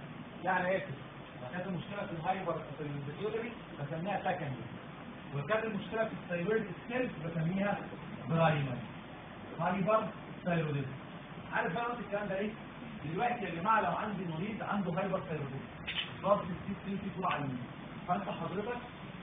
يعني اسف لو كانت المشكله في الهايبر ثيرويدزم بسميها سكندري ولو كانت المشكله في الثيرويد سيلز بسميها برايمري هايبر ثيرويدزم. عارف بقى الكلام ده ايه؟ دلوقتي يا جماعه لو عندي مريض عنده هايبر ثيرويدزم ضغط السي ثري تي فور عالي فانت حضرتك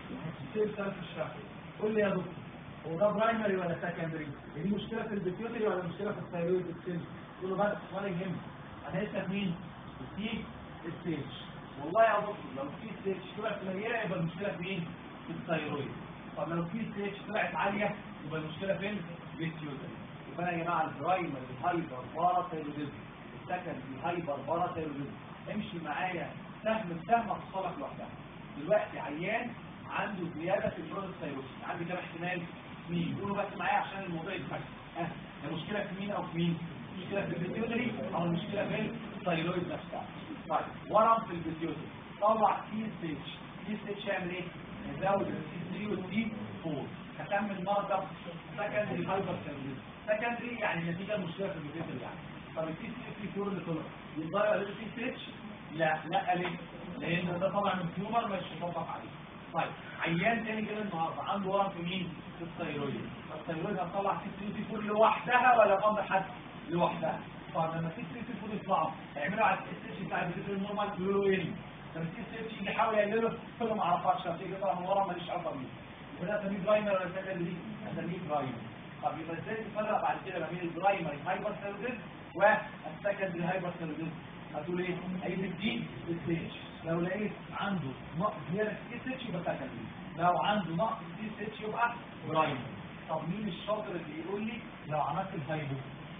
هتسال سؤال في الشرح قول لي يا دكتور هو ده برايمري ولا سكندري؟ دي مشكله في البيتيوتري ولا مشكله في الثيرويد سيلز؟ تقول له بس ولا يهمك انا هسال مين؟ السي ستيج. والله يا دكتور لو في ستيج طلعت قليله يبقى المشكله فين؟ في الثيرويد. طب لو في ستيج طلعت عاليه يبقى المشكله فين؟ في البيتيوتري. يبقى انا يا جماعه البرايمري هايبر باراثيرويدزم السكندري هايبر باراثيرويدزم امشي معايا سهم بسهم هتصلك لوحدها. دلوقتي عيان عنده زياده في البروستايروس عندي كام احتمال؟ اثنين. قولوا بس معايا عشان الموضوع يتفك. ها أه. المشكله في مين او في مين؟ المشكله في البيتيوتري او المشكله في الثيرويد نفسها. طيب ورم في البيتيوتري طلع تي ستيج. تي ستيج يعمل ايه؟ يزود التي ثري والتي فور. هكمل المرض ده سكندري هايبر ثيرويدزم. سكندري يعني نتيجه المشكله في البيتيوتري يعني. طب التي ثري والتي فور اللي طلع يتضرب على التي ستيج؟ لا لا ليه؟ لان ده طبعا من تيومر مش مطبق عليه. طيب عيان تاني كده النهارده عنده ورم في مين؟ في الثيرويد. الثيرويد هتطلع تي ثري وتي فور لوحدها ولا بأمر حد؟ لوحدها. طب لما تي ثري وتي فور يطلعوا هيعملوا على التي اتش بتاع الفيتامين النورمال يقولوا له ايه؟ لما التي اتش يجي يحاول يقلله كل ما اعرفهاش هتيجي طبعا من ورم ماليش علاقه بيه. وده اسميه برايمر ولا سكندري؟ اسميه برايمر. طب يبقى ازاي تفرق بعد كده ما بين البرايمري هايبر ثيرويدزم والسكندري هايبر ثيرويدزم؟ هتقول ايه؟ هيجيب دي ستيج. لو لقيت عنده نقص زياده في تي اتش يبقى سكندري. لو عنده نقص في تي اتش يبقى برايمري. طب مين الشاطر اللي يقول لي لو عملت الهايبو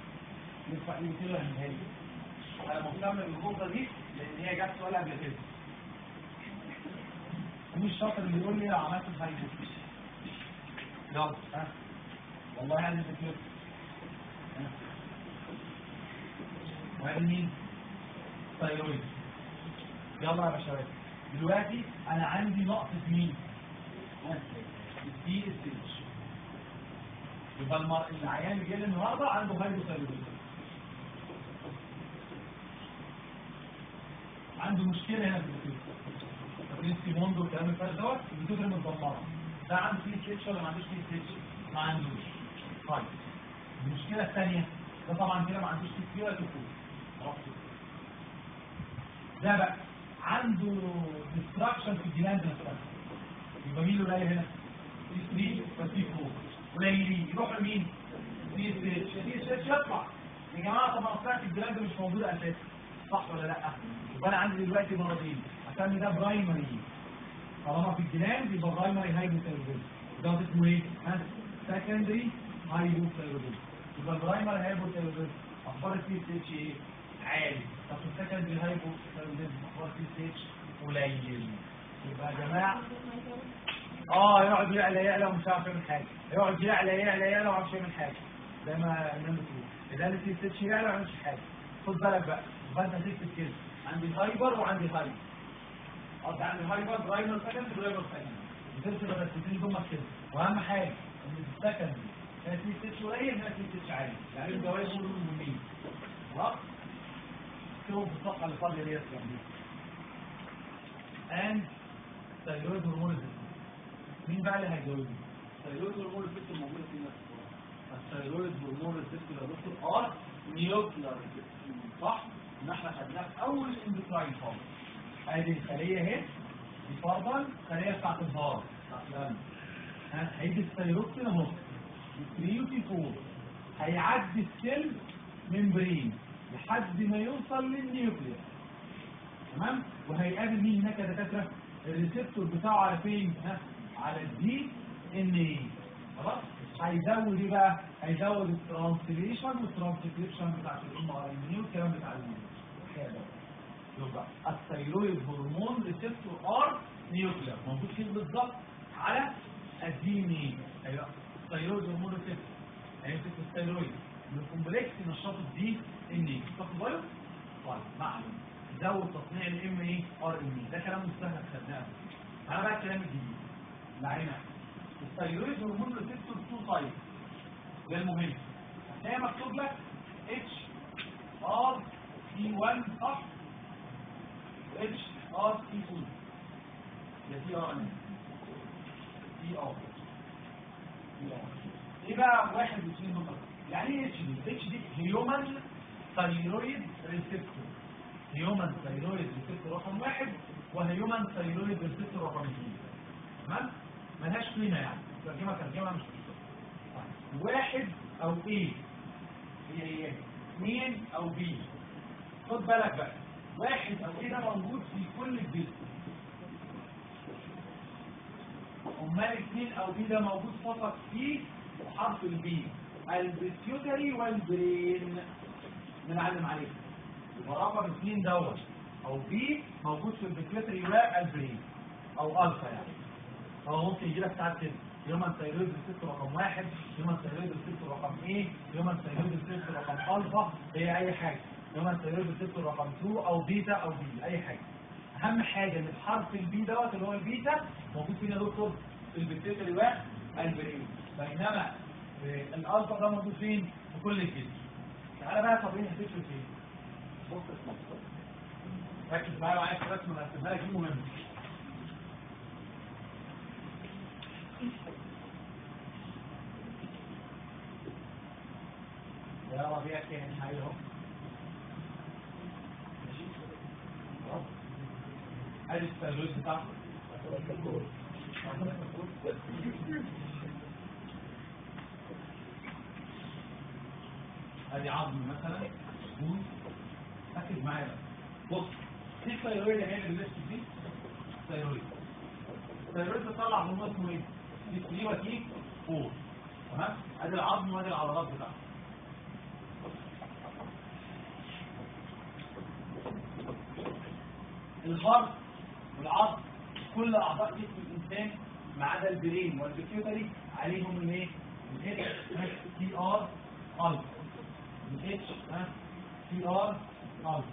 ينفع يقول له الهايبو؟ انا مهتم بالنقطه دي لان هي جت سؤال قبل كده. مين الشاطر اللي يقول لي لو عملت الهايبو؟ يلا ها والله يعني بتقول وهل مين؟ ثيرويد. يلا يا باشا دلوقتي انا عندي نقص في مين؟ الدي ستيج. يبقى المر... العيان اللي جاي النهارده عنده هايبوثايرويدزم. عنده مشكله هنا في البيتيوتري. تقريبا في موندو الكلام اللي فات دوت البيتيوتري متدمره. ده عنده تي ستيج ولا ما عندوش تي ستيج؟ ما عندوش. طيب المشكله الثانيه ده طبعا كده ما عندوش تي ستيج ولا تفوت. خلاص ده بقى عنده ديستراكشن في الجلاند نفسها. يبقى مين اللي قليل هنا؟ تي ثري وتي فور قليلين يروح لمين؟ تي ستيج. تي ستيج يطلع يا جماعه. طب ما طلعت الجلاند مش موجوده اساسا صح ولا لا؟ يبقى انا عندي دلوقتي مرضين اسمي ده برايمري. طالما في الجلاند يبقى برايمري هايبوثايرويدزم. ده اسمه ايه؟ ها سكندري هايبوثايرويدزم. يبقى البرايمري هايبوثايرويدزم اخبار التي ستيج ايه؟ عالي. طب في السكندري هايبوثايرويدزم اخبار التي ستيج قليل. يبقى يا جماعه اه يقعد يعلى يعلى ومش عارف يعمل حاجه. يقعد يعلى يعلى يعلى ومش عارف يعمل حاجه زي ما الناس بتقول. اذا التي ستيج يعلى ما يعملش حاجه. خد بالك بقى يبقى انت هتكتب كده عندي هايبر وعندي هايبر. قصدي عندي هايبر برايمر سكندري برايمر سكندري. بترسم الرسمتين دول كده. واهم حاجه ان سكندري هنا تي اس اتش قليل هنا تي اس اتش عالي يعني الجوائز دول مهمين خلاص اكتبهم في الصفحه اللي فاضيه ديت جنبي and ثايرويد هرمون السيستم مين بقى اللي هيجاوبني؟ الثايرويد هرمون السيستم موجوده فين؟ الثايرويد هرمون السيستم يا دكتور ار نيوكليار صح؟ ان احنا خدناه في اول الاندوكراين خالص ادي الخليه اهي دي فرضا الخليه بتاعت الهار بتاعت القلب هيجي الثايروكسين اهو الثريوتي فور هيعدي السيل ممبرين لحد ما يوصل للنيوكليوس تمام وهيقابل مين هناك يا دكاتره الريسبتور بتاعه على فين ها على الدي ان اي خلاص هيزود ايه بقى هيزود الترانسليشن والترانسكريبشن بتاعت الام ار ان اي والكلام بتاع النيوكليوس يبقى الثايرويد هرمون ريسبتور ار نيوكليوس موجود فين بالظبط على الدي ان اي ايوه الثايرويد هرمون ريسبتور هيمسك الثايرويد من الكومبلكس نشاط الدي ان اي تاخد بالك طيب معلوم زود تصنيع الام اي ار ان اي ده كلام مستهلك خدناه انا بقى الكلام الجديد معانا الثايرويد هرمون ريسبتور تو تايب ده المهم هتلاقي مكتوب لك اتش ار سي واحد صح اتش ار سي اتنين ده تي ار ان تي ار ايه بقى واحد واثنين نقط يعني ايه اتش دي اتش دي هيومن ثايرويد ريسبتور هيومن ثايرويد ريسبتور رقم واحد وهيومن ثايرويد ريسبتور رقم اثنين تمام ملهاش قيمه يعني ترجمه ترجمه مش مشكله واحد او ايه هي هي اثنين او بي خد بالك بقى واحد او ايه ده موجود في كل الجسم امال اثنين او بي ده موجود فقط في حرف البي البيتيوتري والبرين بنعلم عليه يبقى رقم اثنين دوت او بي موجود في البيتيوتري والبرين او الفا يعني هو ممكن يجي لك ساعات كده هيومن ثايرويد ريسبتور رقم واحد هيومن ثايرويد ريسبتور رقم ايه هيومن ثايرويد ريسبتور رقم الفا هي اي حاجه هيومن ثايرويد ريسبتور رقم اتنين او بيتا او بي اي حاجه اهم حاجه ان الحرف البي دوت اللي هو البيتا موجود فين يا دكتور في البيتيوتري والبرين بينما الالفا ده موجود فين في كل الجسم تعالى بقى طب ايه هتفرق فين بص ركز معايا وعايز رسمه هرسمها لك دي مهمه يا ربيع كان حي اهو ماشي اهو ادي الثايرويد بتاعته ادي عظم مثلا ركز معايا بقى بص دي الثايرويد اللي هي اللي دي الثايرويد الثايرويد بتطلع هرمون اسمه ايه؟ دي تي وتي فور تمام؟ ادي العظم وادي العضلات بتاعته الفرد والعظم كل اعضاء جسم الانسان ما عدا البرين والبيتيوتري عليهم الايه؟ الاتش تي ار الفا الاتش تي ار الفا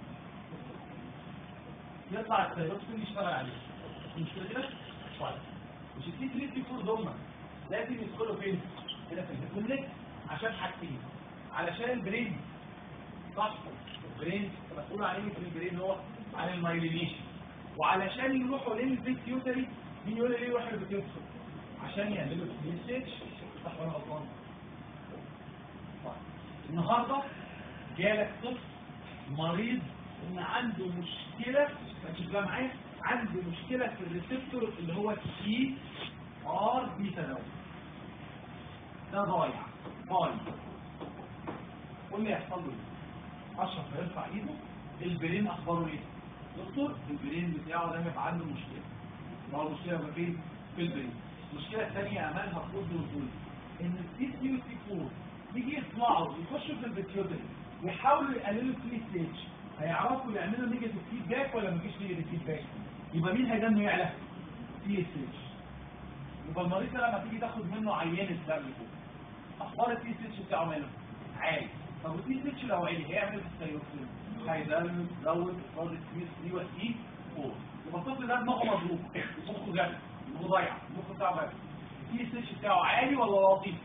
يطلع الثايروكسين يشتغل عليه مش كده؟ طيب مش التي ثلاثة تي أربعة دول لازم يدخلوا فين؟ هنا في الكونكت عشان حاجتين علشان البرين صح البرين مسؤول عن ايه في البرين هو عن المايلينيشن وعلشان يروحوا للبيتيوتري مين يقول لي ليه يروحوا للبيتيوتري عشان يعملوا الدي اتش صح ولا غلطان؟ طيب النهارده جالك طفل مريض ان عنده مشكله ركز بقى معايا عنده مشكله في الريسبتور اللي هو تي ار بيتا دوت ده ضايع ضايع قول لي يحصل له ايه؟ اشرف هيرفع ايده البرين اخباره ايه؟ دكتور البرين بتاعه ده هيبقى عنده مشكله ما هو المشكله بقى فين؟ في البرين المشكله الثانيه امالها في وجود الوجود ان السي تي وسي أربعة يجي يطلعوا يخشوا في البيتيوتري ويحاولوا يقللوا التي ستيج هيعرفوا يعملوا نيجاتيف فيدباك ولا مفيش نيجاتيف فيدباك يبقى مين هيدنه يعلى؟ تي ستيج يبقى المريض لما تيجي تاخد منه عينه دم فوق اخبار التي ستيج بتاعه ماله؟ عالي طب والتي ستيج لو عالي هيعمل ايه في الثايروكسين؟ هيدل يزود افراز التي ثلاثة والتي أربعة يبقى الطفل ده دماغه مضروب مخه جامد دماغه ضايع المخ بتاعه جامد التي ستيج بتاعه عالي ولا واطي؟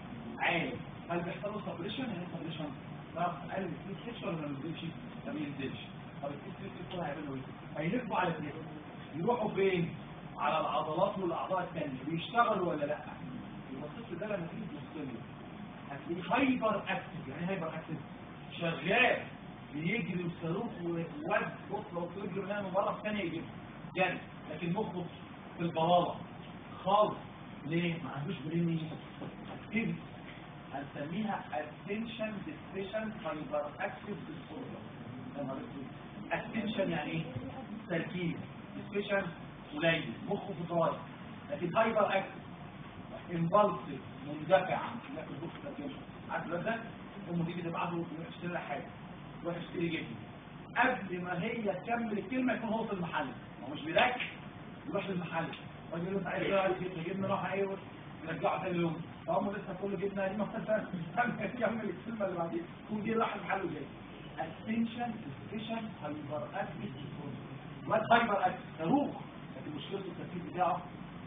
عالي، هل بيحصل له سبريشن؟ يعني سبريشن ضغط قل في ستيتش ولا ما بينزلش؟ ما بينزلش. طب الستيتش دول هيعملوا ايه؟ هيلفوا على كده يروحوا فين؟ على العضلات والاعضاء الثانيه بيشتغلوا ولا لا؟ يبقى الطفل ده لما تيجي تبص له هتلاقيه هايبر اكتف. يعني هايبر اكتف شغال بيجري وصاروخ وود بص لو رجله من بره في ثانيه يجيبها جري، لكن مخه في البلاله خالص. ليه؟ ما عندوش برين اكتيفيتي. هنسميها attention deficient hyperactive disorder. attention يعني ايه؟ تركيز. deficient قليل، مخه في ضايع. لكن هايبر اكتف امبالسيف مندفع. لكن بص تركيز عارف ده امه تيجي تبعته يروح يشتري حاجه، يروح يشتري جبنه، قبل ما هي تكمل الكلمه يكون هو في المحل. هو مش بيركز، يروح للمحل ويقول له انت عايز ايه؟ جبنه، راح ايه يرجعه تاني يوم. فهم لسه كل جبنه دي ما بتنفعش تكمل الكلمه اللي بعدين يكون جه راح المحل وجاي. attention deficient hyperactive disorder. واد هايبر اكتف صاروخ، لكن مشكلته التركيز بتاعه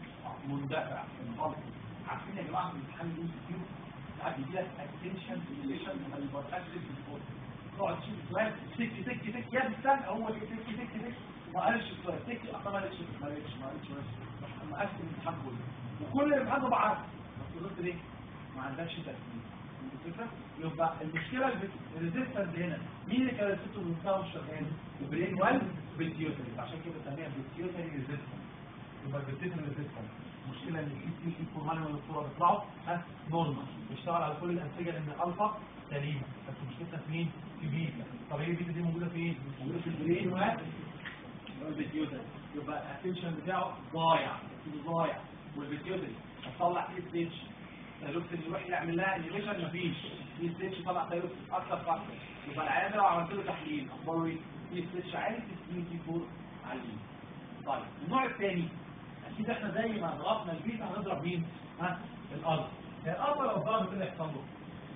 مندفع امبالسيف. عارفين يا جماعه في الامتحان اللي فيه ساعات بيجي لك attention deficient hyperactive disorder. تقعد تشوف السؤال تك تك تك يا استنى هو تك تك تك تك ما قالش السؤال تك اصلا ما قالش ما قالش ما قالش ما قالش الامتحان كله وكل الامتحان ده بعرف بس قلت ليه؟ ما عندكش تركيز. الفكره يبقى المشكله الريزيستنس هنا مين اللي كان ريزيستنس بتاعه مش شغال؟ البرين وال بالتيوتري. عشان كده بنسميها بالتيوتري ريزيستنس. يبقى البيتيوتري ريزيستنس المشكله ان السي سي فورمال من الصوره بيطلعوا ها نورمال بيشتغل على كل الانسجه لان الالفا سليمه، بس مشكلتها في مين؟ في بيتا. طب هي البيتا دي موجوده فين؟ موجوده في البرين وال والبيتيوتري. يبقى الاتنشن بتاعه ضايع ضايع والبيتيوتري هتطلع ايه ستيتش؟ تايروكسين يروح يعمل لها انيبيشن مفيش، في ستيتش طلع تايروكسين اكتر فاكتور. يبقى العيان لو عملت له تحليل اخباره ايه؟ في ستيتش عالي في سي تي أربعة عالي. طيب النوع الثاني اكيد احنا زي ما ضغطنا البيتا هنضرب مين؟ ها الارض. الارض لو ضربت كده يحصل له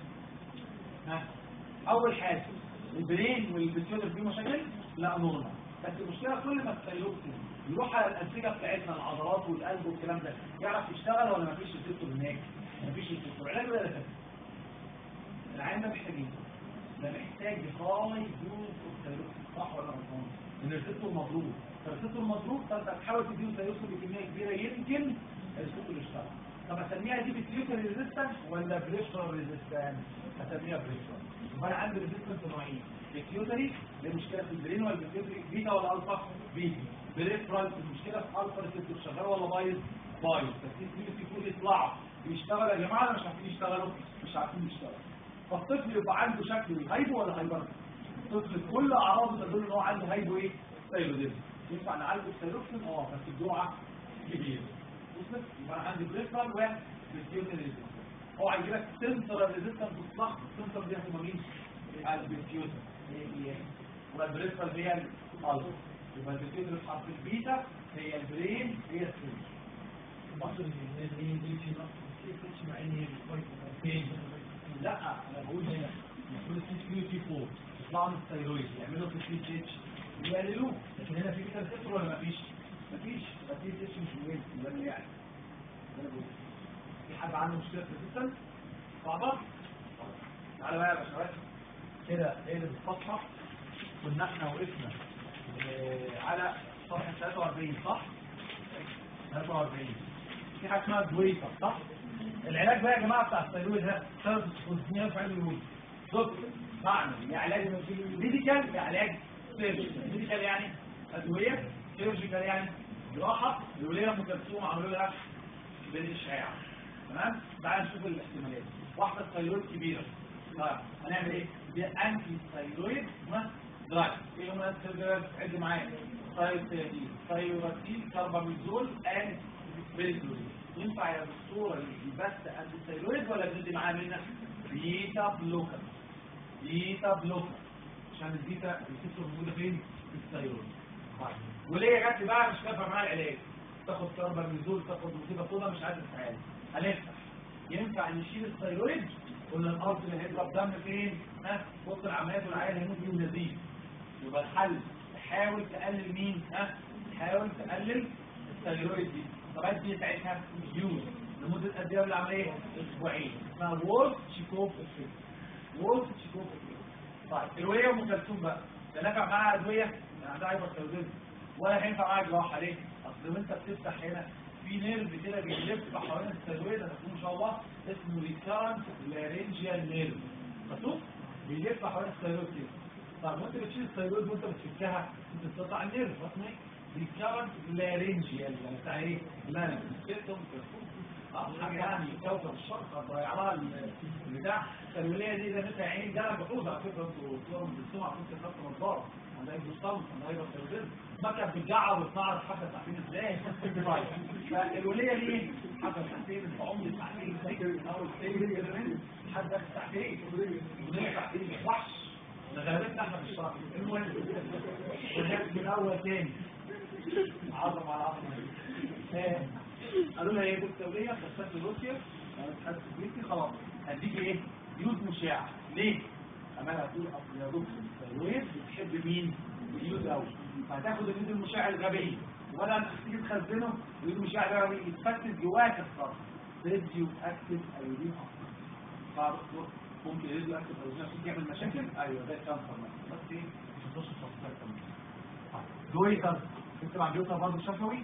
ها اول حاجه البرين والبيتيوتري فيه مشاكل؟ لا نورمال. بس المشكله كل ما التايروكسين يروح على الانسجه بتاعتنا العضلات والقلب والكلام ده يعرف يشتغل ولا مفيش ريسبتور هناك؟ مفيش ريسبتور. علاج ولا لا؟ العين ده محتاجين ده محتاج هاي دوز اوف تايروكسين صح ولا غلطان؟ ان الريسبتور مضروب، فالريسبتور مضروب فانت هتحاول تديله تايروكسين بكميه كبيره يمكن الريسبتور يشتغل. طب اسميها دي بيتيوتري ريزيستنس ولا بريشر ريزيستنس؟ اسميها بريشر. يبقى انا عندي ريزيستنس نوعين، بيتيوتري اللي مشكله في البرين ولا البيتيوتري بيتا ولا الفا؟ بيتا. بريفرال المشكله في الفا ريسبتور شغال ولا بايظ؟ بايظ. بس في كل يطلعوا بيشتغلوا يا جماعه ولا مش عارفين يشتغلوا؟ مش عارفين يشتغلوا. فالطفل يبقى عنده شكل هايبو ولا هايبر؟ الطفل كل اعراضه تدل ان هو عنده هايبو ايه؟ ثايرويدزم. ينفع نعالجه الثايروكسين اه بس الجرعه كبيره. وصلت؟ يبقى انا عندي بريفرال وبيتيوتري ريزيستنس. هو هيجي لك سنترال ريزيستنس بالضغط. السنترال دي هتبقى مين؟ البيتيوتري هي والبريفرال هي الالفا. يبقى البيتيوتري في حرف البيتا هي البرين هي السيل. المقصود ان البرين دي في نقص مع ان هي لا انا بقول هنا المفروض السي تي أربعة يطلعوا من الثايرويد يعملوا في السي تي اتش يقللوه، لكن هنا في كده صفر ولا مفيش؟ مفيش. فالسي تي اتش مش مهم ولا يعني انا بقول في حد عنده مشكله في السيستم صعبه؟ تعالى بقى يا باشا كده اقلب الصفحه. كنا احنا وقفنا على صفحه ثلاثة وأربعين صح؟ ثلاثة وأربعين في حاجه اسمها دويتر صح؟ العلاج بقى يا جماعه بتاع الثايرويد ده ثلاث خمسمية وفعل الوجود دكتور معنى يا علاج ميديكال يا علاج سيرجيكال. ميديكال يعني ادويه، سيرجيكال يعني جراحه. الوليه ام كلثوم عملوا لها بالاشعاع تمام. تعال نشوف الاحتمالات. واحده ثايرويد كبيره طيب هنعمل ايه؟ دي انتي ثايرويد دراج. ايه هم الثايرويد؟ عد معايا ثايروتين ثايروتين كارباميزول اند بريزولين. ينفع يا دكتوره بس انتي ثايرويد ولا بندي معاها منها بيتا بلوكر؟ بيتا بلوكر عشان البيتا الريسبتور موجوده فين؟ في الثايرويد. طيب وليه جت بقى مش نافع معاها العلاج؟ تاخد كارباميزول تاخد مصيبه سودا مش عايز تتعالج. هنفتح ينفع نشيل الثايرويد ولا الارض اللي هيضرب دم فين؟ ها وسط العمليات والعيال هيموت فيه ونزيد. يبقى الحل تحاول تقلل مين؟ ها تحاول تقلل الثايرويد دي. طب ادي ساعتها يوز لمده قد ايه قبل العمليه؟ اسبوعين. اسمها وولف تشيكوف افكت. وولف تشيكوف افكت. طيب الولايه ام كلثوم بقى لا نافع معاها ادويه عندها هايبرثايرويدزم ولا هينفع معاها جراحه. ليه؟ اصل وانت بتفتح هنا في نيرف كده بيلف حوالين الثيرويد هتكون ان شاء الله اسمه ريكارنت لارنجيال نيرف. مكتوب بيلف حوالين الثيرويد كده. طب وانت بتشيل الثيرويد وانت بتفكها انت بتقطع النيرف اسمه ايه؟ ريكارنت لارنجيال يعني بتاع ايه؟ لا سيستم حاجه يعني كوكب الشرق ضيع لها البتاع الولايه دي ده مثل عين ده بحوظ على فكره انتوا صورهم بالسمعه كنت خدت نظاره عندها ايدوستام عندها هايبرثايرويدزم ما كانت بتجعر وتنعر حتى ساعتين ازاي؟ فالولايه ليه؟ حتى ساعتين في عمر ساعتين من اول ساعتين لحد اخر ساعتين وليه ساعتين وحش ده غالبا احنا في الشرق. المهم ونرجع من اول تاني عظم على عظم. قالوا لها ايه بالتوليه خسرت روسيا خدت بيتي خلاص هديكي ايه؟ يود مشع. ليه؟ امالها تقول اصل يا دكتور الثيرويد بتحب مين؟ اليود قوي فهتاخد اليود المشع الغبي ولا تيجي تخزنه اليود المشع ده غبي يتفتت جواك الصرف راديو اكتف ايودين اصلا ممكن راديو اكتف ايودين عشان يعمل مشاكل. ايوه ده كانسر بس ايه؟ مش هتخش في تفاصيل كمان. جويتر انت مع جويتر برضه شفوي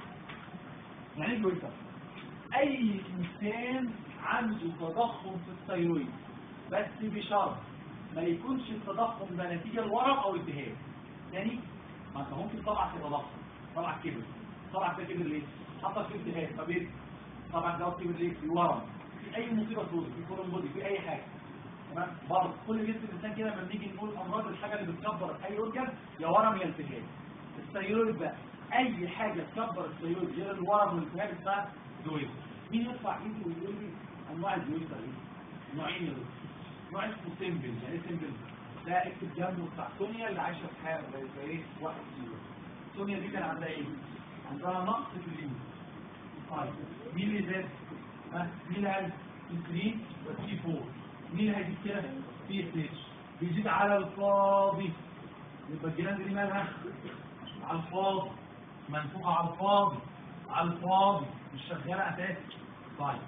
يعني ايه جويتر؟ اي انسان عنده تضخم في الثيرويد بس بشرط ما يكونش التضخم ده نتيجه لورم او التهاب. يعني ما انت ممكن طبعا تتضخم طبعا كبر طبعا ده كبر ليه؟ حصل فيه التهاب فبيت طبعا ده كبر ليه؟ في ورم في اي مصيبه سوداء في فورم بودي في اي حاجه تمام. برضه كل جسم الانسان كده لما بنيجي نقول امراض الحاجه اللي بتكبر اي اورجن يا ورم يا التهاب. الثيرويد بقى اي حاجه تكبر الثيرويد غير الورم والالتهاب اسمها دويد. مين يرفع ايده ويقول لي انواع الدويد ايه؟ نوعين يا دكتور. نوع اسمه سيمبل. يعني ايه سيمبل؟ ده اكتب جنبه بتاع سونيا اللي عايشه في حاله زي ايه؟ واحد كيلو. سونيا دي كان عندها ايه؟ عندها نقص في اليود. طيب مين اللي زاد؟ ها مين اللي قال؟ انسولين وتي فور. مين اللي هيجيب كده؟ بي اس اتش بيزيد على الفاضي. يبقى الجلاند دي مالها؟ على الفاضي منفوخه على الفاضي على الفاضي مش شغاله اساسا. طيب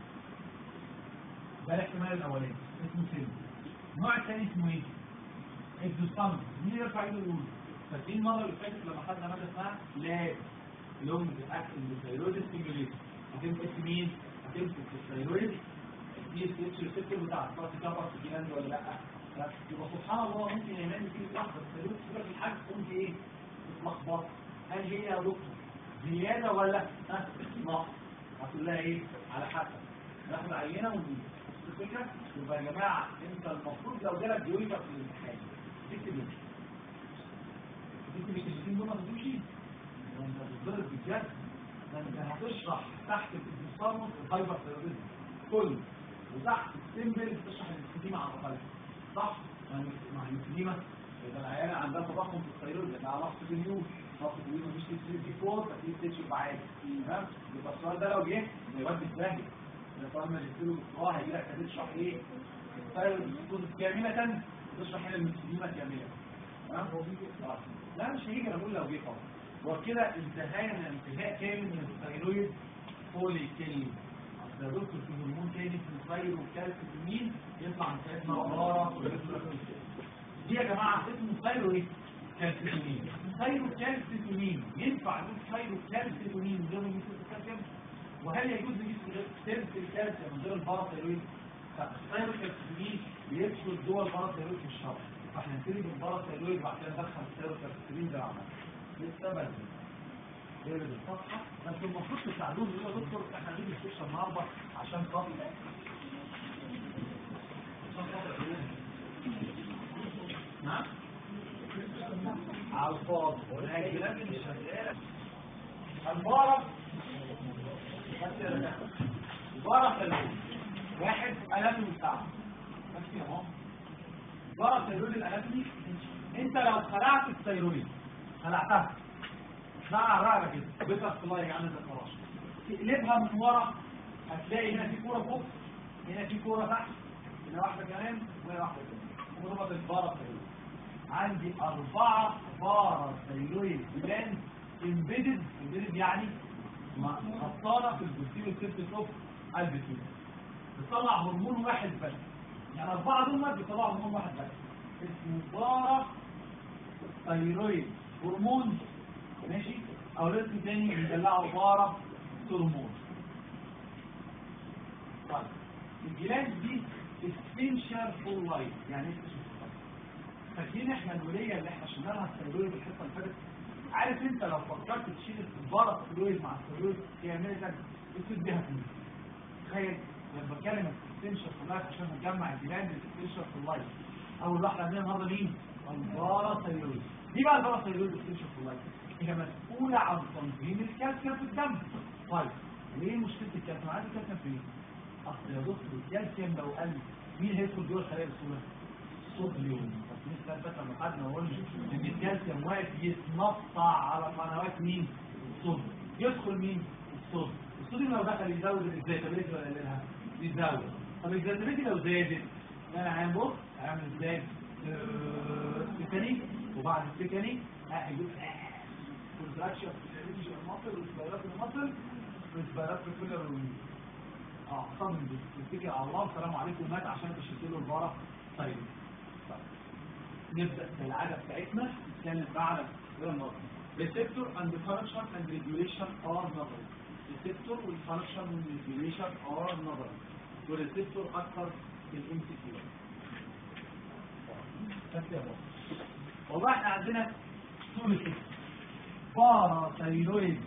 ده الاحتمال الاولاني اسمه سيمبل. النوع الثاني اسمه ايه؟ اكزوستامين. مين يرفع ايده ويقول؟ فاكرين المره اللي فاتت لما خدنا ماده اسمها لاب لونج اكشن ثيرويد ستيميوليشن هتمسك مين؟ هتمسك الثيرويد دي اس اتش ريسبتور بتاع الطاقه تكبر في الجلاند ولا لا؟ يبقى سبحان الله ممكن يعمل فيه لحظه الثيرويد تبقى في الحاجه تقوم ايه؟ تتلخبط. هل هي يا دكتور زياده ولا ها نقص؟ هتقول لها ايه؟ على حسب ناخد عينه ونجيب الفكره. يبقى يا جماعه انت المفروض لو جالك جويبه في الامتحان تكتب ايه؟ تكتب الكلمتين دول ما تمشي وانت بتضرب بجد. ده انت هتشرح تحت الانفصام الهايبر ثيرويدزم كله وتحت السيمبل تشرح الاستديمه على القلب صح؟ مع الاستديمه يبقى العيانه عندها تضخم في الثيرويد ده على نقص اليود نقص اليود مفيش تي فور ففي ستيتش عادي تمام. يبقى السؤال ده لو جه يودي في داهيه. ده طالما ماجستير ودكتوراه هيجي لك هتشرح ايه؟ الثيرويد كامله تشرح هنا المسلمه كامله تمام؟ لا مش هيجي انا بقول لو جه خالص. وكده انتهينا انتهاء كامل من الثيرويد فوليكل. ده دكتور في هرمون تاني اسمه ثايرو كالسيتونين يطلع من ساعتنا عباره دي يا جماعه اسمه ثايرو كالسيتونين. ثايرو كالسيتونين ينفع نقول ثايرو كالسيتونين من غير الكالسيوم؟ وهل يجوز نجيب سيرة الكالسيوم من غير الباراثيرويد؟ فالثايرو كالسيتونين بيدخل جوه الباراثيرويد في الشرط فاحنا نبتدي بالباراثيرويد بعد كده ندخل الثايرو كالسيتونين ده عمل لسه بدري. غير الصفحه بس المفروض تساعدوني يا دكتور احنا هنيجي السيشن النهارده عشان خاطر عشان خاطر نعم على الفاضي والكلام اللي شغال البارة البارة ثلوج واحد ألاتي مستعمل بس كده اهو. البارة ثلوج الألاتي انت لو خلعت الثيرويد خلعتها خلع الرقبة كده بيتر سلاي عامل زي الفراش تقلبها من ورا هتلاقي هنا في كورة فوق هنا في كورة تحت هنا واحدة كمان وهنا واحدة كمان ونربط البارة ثلوج. عندي أربعة بارا ثيرويد جلاند امبيدد امبيدد يعني خطانة في البوستيريور سيرفيس اوف البيتيوتري بتطلع هرمون واحد بس، يعني أربعة دول بيطلعوا هرمون واحد بس اسمه بارا ثايرويد هرمون، ماشي؟ أو اسم تاني بيدلعوا بارا هرمون. طيب الجلاند دي essential for life، يعني ايه essential for life؟ فاكرين احنا الولية اللي احنا شلناها الثايرويد الحصة اللي فاتت؟ عارف انت لو فكرت تشيل البارا ثايرويد مع الثايرويد تعمل لك بتفيد بيها فين؟ تخيل لما بتكلم essential for life عشان نجمع الجلاند essential for life. أول واحدة عندنا النهارده مين؟ البارا ثايرويد. دي بقى البارا ثايرويد essential for life. هي مسؤولة عن تنظيم الكالسيوم في الدم. طيب ليه مشكلة الكالسيوم؟ عايز الكالسيوم فين؟ أصل يا دكتور الكالسيوم لو قل مين هيدخل جوه الخلايا بسهولة؟ الصوديوم. بس مش ثابت لما خدنا وقلنا إن الكالسيوم واقف يتنطع على قنوات مين؟ الصوديوم. يدخل مين؟ الصوديوم. الصوديوم لو دخل يزود الإكزايتابيلتي ولا يقللها؟ يزود. طب الإكزايتابيلتي لو زادت أنا هنبص هعمل إزاي؟ سكني وبعد السكني هيجيب كونتراكشن في المصل والسبيرات المصل والسبيرات في كل الرومين. اه صمم دي تتكل على الله السلام عليكم مات عشان تشتري له البارة. طيب نبدأ بالعادة بتاعتنا نتكلم على النظر. receptor and function and regulation are novel. receptor والfunction and regulation are novel. والreceptor أكثر من الام سي كيو. والله احنا عندنا سوري بارا ثايرويد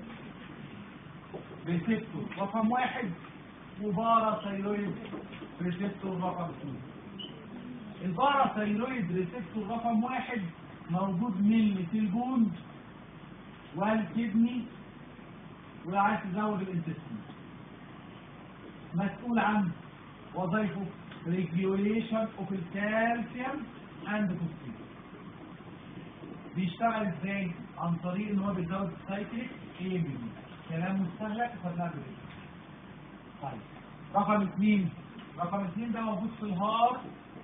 ريسبتور رقم واحد وبارا ثايرويد ريسبتور رقم اثنين. البارا ثايرويد ريسبتور رقم واحد موجود من في البون والكدني وعايز تزود الانتستين، مسؤول عن وظيفه ريجيوليشن اوف الكالسيوم اند فوسفيت. بيشتغل ازاي؟ عن طريق ان هو بيزود السايكليك اي ام بي. كلام مستهلك خدناه قبل كده. طيب رقم اثنين، رقم اثنين ده موجود في الهارت،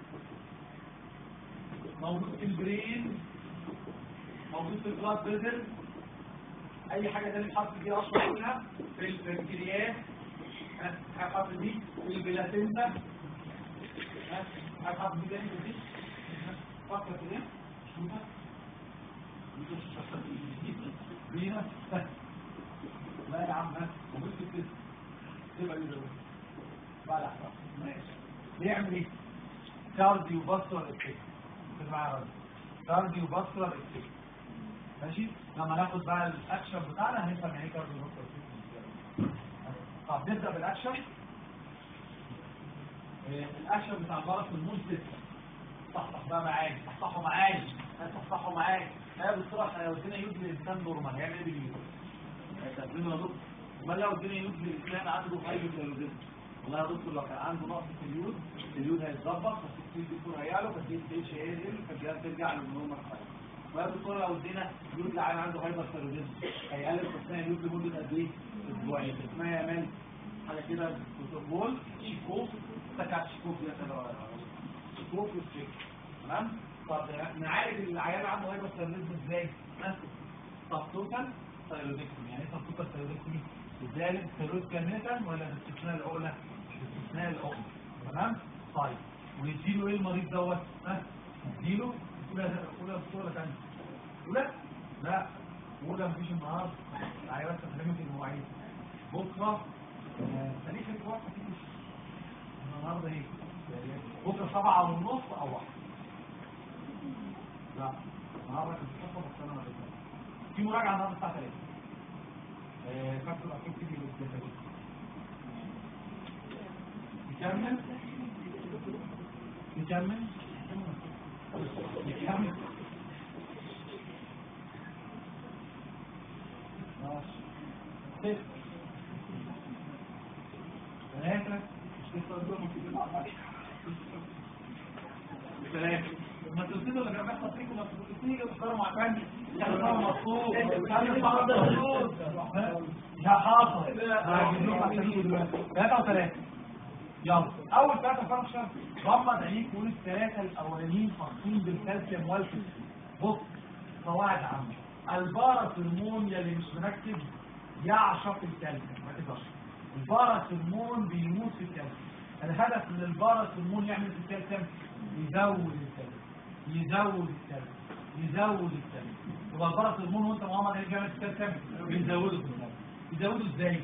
موجود في البرين، موجود في البلاد فيزل، اي حاجه تاني الحرف دي اشرح فيها في البنكرياس، الحرف دي في البلاسينتا، الحرف دي تاني دي فكر كده شوفها بينا. لا يا عم موجود في الكتف تبقى دي دلوقتي بعد احسن ماشي. بيعمل ايه؟ كارديو فاسكولار افكت. كده معايا راجل كارديو فاسكولار افكت ماشي. لما ناخد بقى الاكشن بتاعنا هنفهم يعني ايه كارديو فاسكولار افكت. طب نبدا بالاكشن. الاكشن بتاع البارا في المون سيستم. صحصح بقى معايا، صحصحوا معايا، صحصحوا معايا. هي بالصراحه لو ادينا يود للانسان نورمال هيعمل ايه باليود؟ هيستخدمه يا دكتور. امال لو ادينا يود للانسان عنده هايبوثايروديزم، والله يا دكتور لو كان عنده نقص في اليود اليود هيتظبط بس الدكتور هيعلى بس الاتش هيقل فالجهاز ترجع للنورمال حاجه. ويا دكتور لو ادينا يود لعيان عنده هايبوثايروديزم هيقلل تسميه يود لمده قد ايه؟ اسبوعين. اسمها يا مان حاجه كده بروتوكول شيكوف تكات شيكوف يا كده شيكوف وستريك. تمام؟ طب نعالج العيان عنده هايبوثايروديزم ازاي؟ طب توتال ثايرويدكتومي. يعني ايه طب توتال ثايرويدكتومي؟ ازاي الثايرويد كامله ولا باستثناء العقله؟ باستثناء العقله. تمام؟ طيب ويديله ايه المريض دوت؟ ها؟ يديله اولى اولى بصوره ثانيه. اولى؟ لا اولى مفيش النهارده. تعالى بس افهمك المواعيد. بكره تاريخ الوقت مفيش. النهارده ايه؟ بكره سبعة ونص او واحد. لا النهارده كنت بتحصل بس انا ما بقدرش. في مراجعه النهارده الساعه ثلاثة. ايه فاكر الاكيد تيجي بالكتاب. نكمل نكمل نكمل ماشي. ثلاثة مش تقدروا ثلاثة ما تنسوا اللي كان بيحصل فيكم ما تيجي تختاروا مع فني تختاروا مطلوب لا حاصل هجيب لكم عشان دلوقتي ثلاثة وثلاثة. يلا اول ثلاثة فانكشن غمض عينيك وقول الثلاثة الاولانيين خاصين بالكالسيوم والفوسفور. بص قواعد عامة البارا هرمون يلي مش مركز يعشق الكالسيوم ما تقدرش الباراسيرمون بيموت في الكالسيوم. الهدف من الباراسيرمون يعمل في الكالسيوم يزود الكالسيوم يزود الكالسيوم يزود الكالسيوم. يبقى الباراسيرمون وانت مغمض عينيك بيعمل في الكالسيوم بيزوده في الكالسيوم. يزوده ازاي؟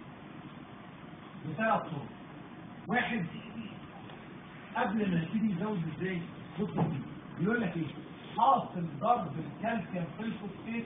بثلاث طرق. واحد، قبل ما يبتدي يزود ازاي؟ بص بيقول لك ايه؟ حاصل ضرب الكالسيوم في الفوسفات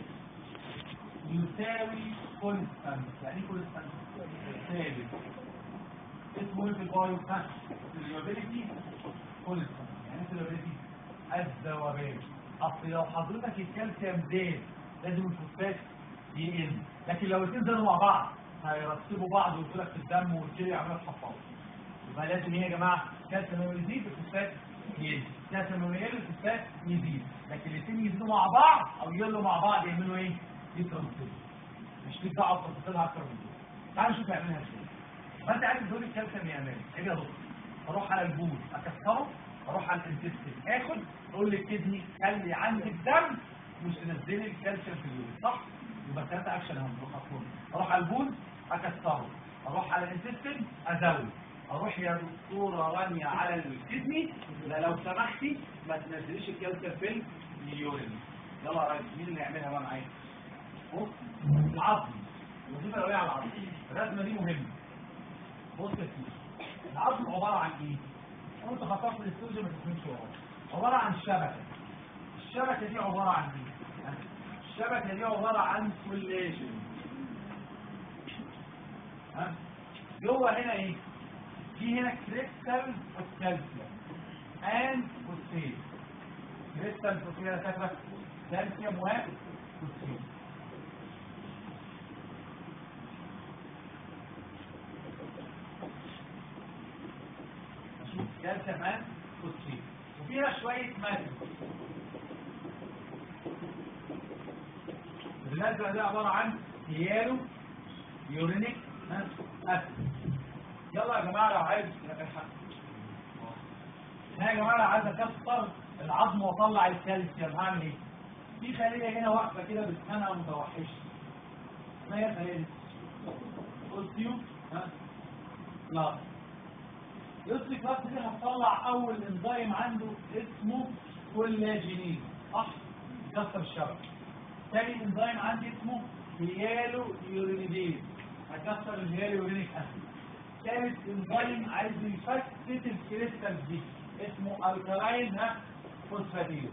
يساوي كونستانت. يعني ايه كونستانت؟ ثابت. اسمه ايه في البايو؟ سوليبيليتي كونستانت. يعني ايه سوليبيليتي؟ الذوبان. اصل لو حضرتك الكالسيوم زاد لازم الفوسفات يقل، لكن لو الاثنين زادوا مع بعض هيرتبوا بعض ويدوا لك في الدم والكلى يعملوا حفاظ. يبقى لازم ايه يا جماعه؟ الكالسيوم لما يزيد الفوسفات يزيد، الكالسيوم لما يقل الفوسفات يزيد، لكن الاثنين يزيدوا مع بعض او يقلوا مع بعض يعملوا ايه؟ يترتبوا. مش ليك دعوه بتفاصيلها اكتر من كده. تعال نشوف يعملها ازاي. فانت عايز تقول الكالسيوم يعمل ايه يا دكتور؟ اروح على البول اكسره، اروح على الانتستين اخد، اقول للكدني خلي عندي الدم مش تنزل لي الكالسيوم في اليورين، صح؟ يبقى ثلاثه اكشن هم بخطوه. اروح على البول اكسره، اروح على الانتستين ازود، اروح يا دكتوره رانيا على الكدني لا لو سمحتي ما تنزليش الكالسيوم في اليورين. يلا يا ريس مين اللي يعملها بقى معايا؟ بص العظم، الوظيفه الاوليه على العظم، الرسمه دي مهمه. بص يا سيدي، العظم عباره عن ايه؟ وانت خطرت الاستوديو ما تفهمش وراه. عباره عن شبكه. الشبكه دي عباره عن ايه؟ الشبكه دي عباره عن كولاجين. ها؟ جوه هنا ايه؟ في هنا كريستال والكالسيوم اند فوسفيت. كريستال فوسفيت يا دكاتره، كالسيوم وفوسفيت. كالسيوم اند فوسفيت. وفيها شويه ماده. الازرق ده عباره عن هيالو يورينيك اسيد. يلا يا جماعه لو عايز ها يا جماعه لو عايز اكسر العظم واطلع الكالسيوم هعمل ايه؟ في خليه هنا واقفه كده باسمها متوحشه. ما هي الخليه دي؟ اوستيو ها لا الاوستيو كلاس دي هتطلع اول انزيم عنده اسمه كولاجينيز، صح؟ يكسر الشبكه. ثاني انزيم عندي اسمه هيالو يورينيديز، هكسر الهيالو يورينيك اسيد. ثالث انزيم عايز يفتت الكريستال دي اسمه الكالاين فوسفاتيز.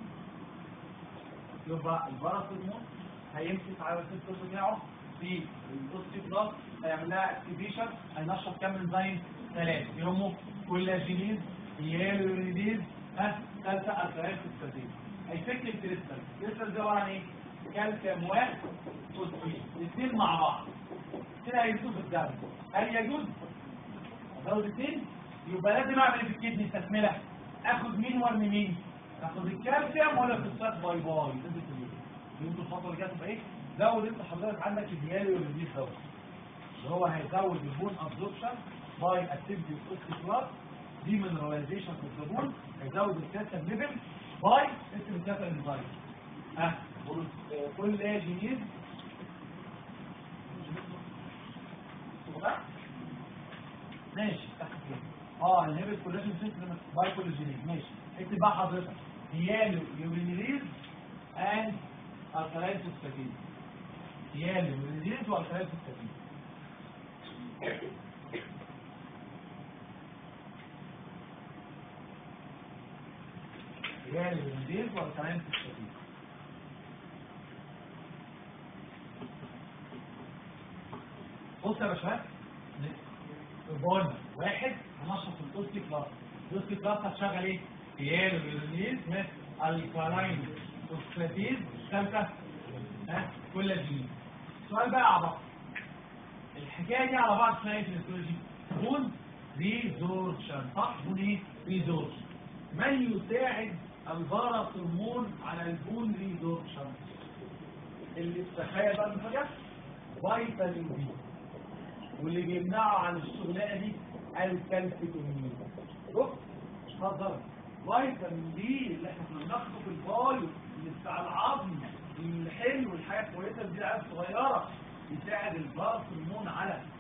يبقى الباراسيرمون هيمسك على السيستم بتاعه في الاوستيوبلاست، هيعمل لها اكتيفيشن، هينشط كام انزيم؟ ثلاثه يهموا كولاجينيز، هيالو يورينيديز، ها ثالثه الكالاين فوسفاتيز. هيفك الكريستال. الكريستال ده عباره عن ايه؟ كالسيوم وفوسفيت الاثنين مع بعض كده هيزيدوا في الدم. هل يجوز ازود اثنين؟ يبقى لازم اعمل ايه في الكدني تكمله؟ اخد مين وارمي مين؟ اخد الكالسيوم ولا الفوسفات؟ باي باي. انت الخطوه اللي جايه تبقى ايه؟ زود انت حضرتك عندك الهيالو والريديز دوت اللي هو هيزود البون ابزوربشن باي اكتيفيتي اوف دي مينراليزيشن في البون، هيزود الكالسيوم ليفل باي اسم الكالسيوم انزايم. ها كولاجينيز ماشي تحت كده. اه الهيبت كولاجين سيستم باي كولاجينيز ماشي. اكتب بقى حضرتك هيالو يورينيز اند الكالاين فوسفاتيز. هيالو يورينيز والكالاين فوسفاتيز. هيالو يورينيز والكالاين فوسفاتيز. بص يا باشمهندس، قلنا واحد هنشط الاوستي كلاس. الاوستي كلاس هتشغل ايه؟ هيالو يورينيز الكالاين فوسفاتيز ثالثه ها كولاجين. السؤال بقى على بعض، الحكايه دي على بعض اسمها ايه في الهيستولوجي؟ بون ريزوربشن، صح؟ بون ايه؟ ريزوربشن. من يساعد الباراسيرمون على البون ريزوربشن؟ اللي تخيل بقى المفاجاه فيتامين بي، واللي بيمنعه عن الشغلانه دي الكالسيتونين. شوف مش هزر، فيتامين دي اللي احنا كنا بناخده في البايو اللي بتاع العظم الحلو والحاجه كويسه دي العيال الصغيره، يساعد الباراسيرمون على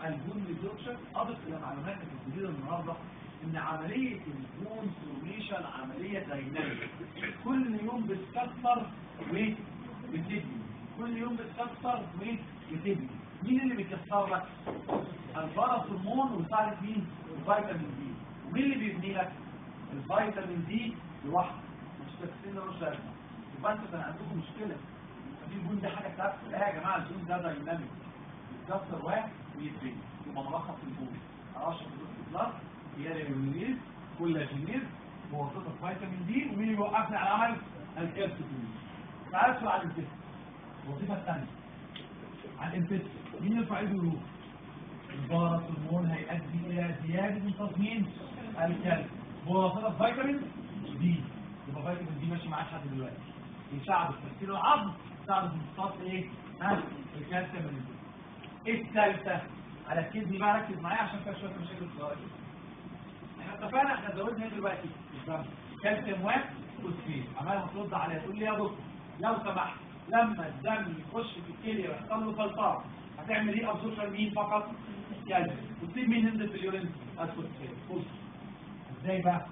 البون ريدكشن. اضف الى معلوماتك الجديده النهارده ان عمليه البون فورميشن عمليه دايناميك، كل يوم بتكسر وبتبني، كل يوم بتكسر وبتبني. مين اللي بيكسر لك؟ البارا هرمون وساعة مين؟ الفيتامين دي. ومين اللي بيبني لك؟ الفيتامين دي لوحده، مش تكسين ملوش لازمه. يبقى انتوا كان عندكم مشكله في البون ده حاجه ثابته. لا يا جماعه، البون ده دايناميك، بيتكسر واحد ويتبني. يبقى ملخص البون عشرة بلس هي اليوريز كولاجينيز بواسطه فيتامين دي. ومين اللي بيوقفني على عمل الكالسيوم؟ تعالوا على الانتست. الوظيفه الثانيه على الانتست، مين يرفع ايده ويروح؟ البارا هرمون هيؤدي الى زياده من تصميم الكالسيوم بواسطه فيتامين دي. يبقى فيتامين دي ماشي معاك لحد دلوقتي، يساعد في تكسير العظم، يساعد في امتصاص ايه؟ ها الكالسيوم من الجسم. ايه الثالثه؟ على الكدني بقى، ركز معايا عشان فيها شويه مشاكل صغيره. احنا اتفقنا احنا زودنا ايه دلوقتي؟ الدم كالسيوم واحد فوسفيت. عمالها ترد عليا تقول لي يا دكتور لو سمحت لما الدم يخش في الكليه ويحصل له فلتره هتعمل ايه؟ ابزوربشن مين فقط؟ كالسيوم. وتسيب مين ينزل في اليورين؟ الفوسفيت. بص ازاي بقى؟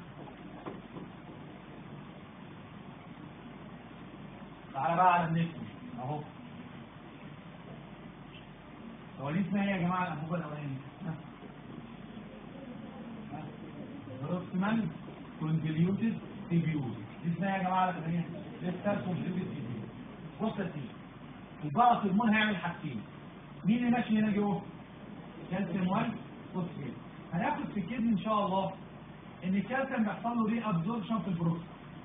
تعالى بقى على النفس اهو. هو دي اسمها ايه يا جماعه الانبوبه الاولانيه؟ بروكسيمال كونفوليوتد تيبيول. دي اسمها يا جماعه الاولانيه ليستر كونفوليوتد تيبيول. بص يا سيدي، البارا هرمون هيعمل حاجتين. مين اللي ماشي هنا جوه؟ كالسيوم واحد فوسفيت. هناخد في الكدني ان شاء الله ان الكالسيوم بيحصل له ري ابزوربشن في البروكس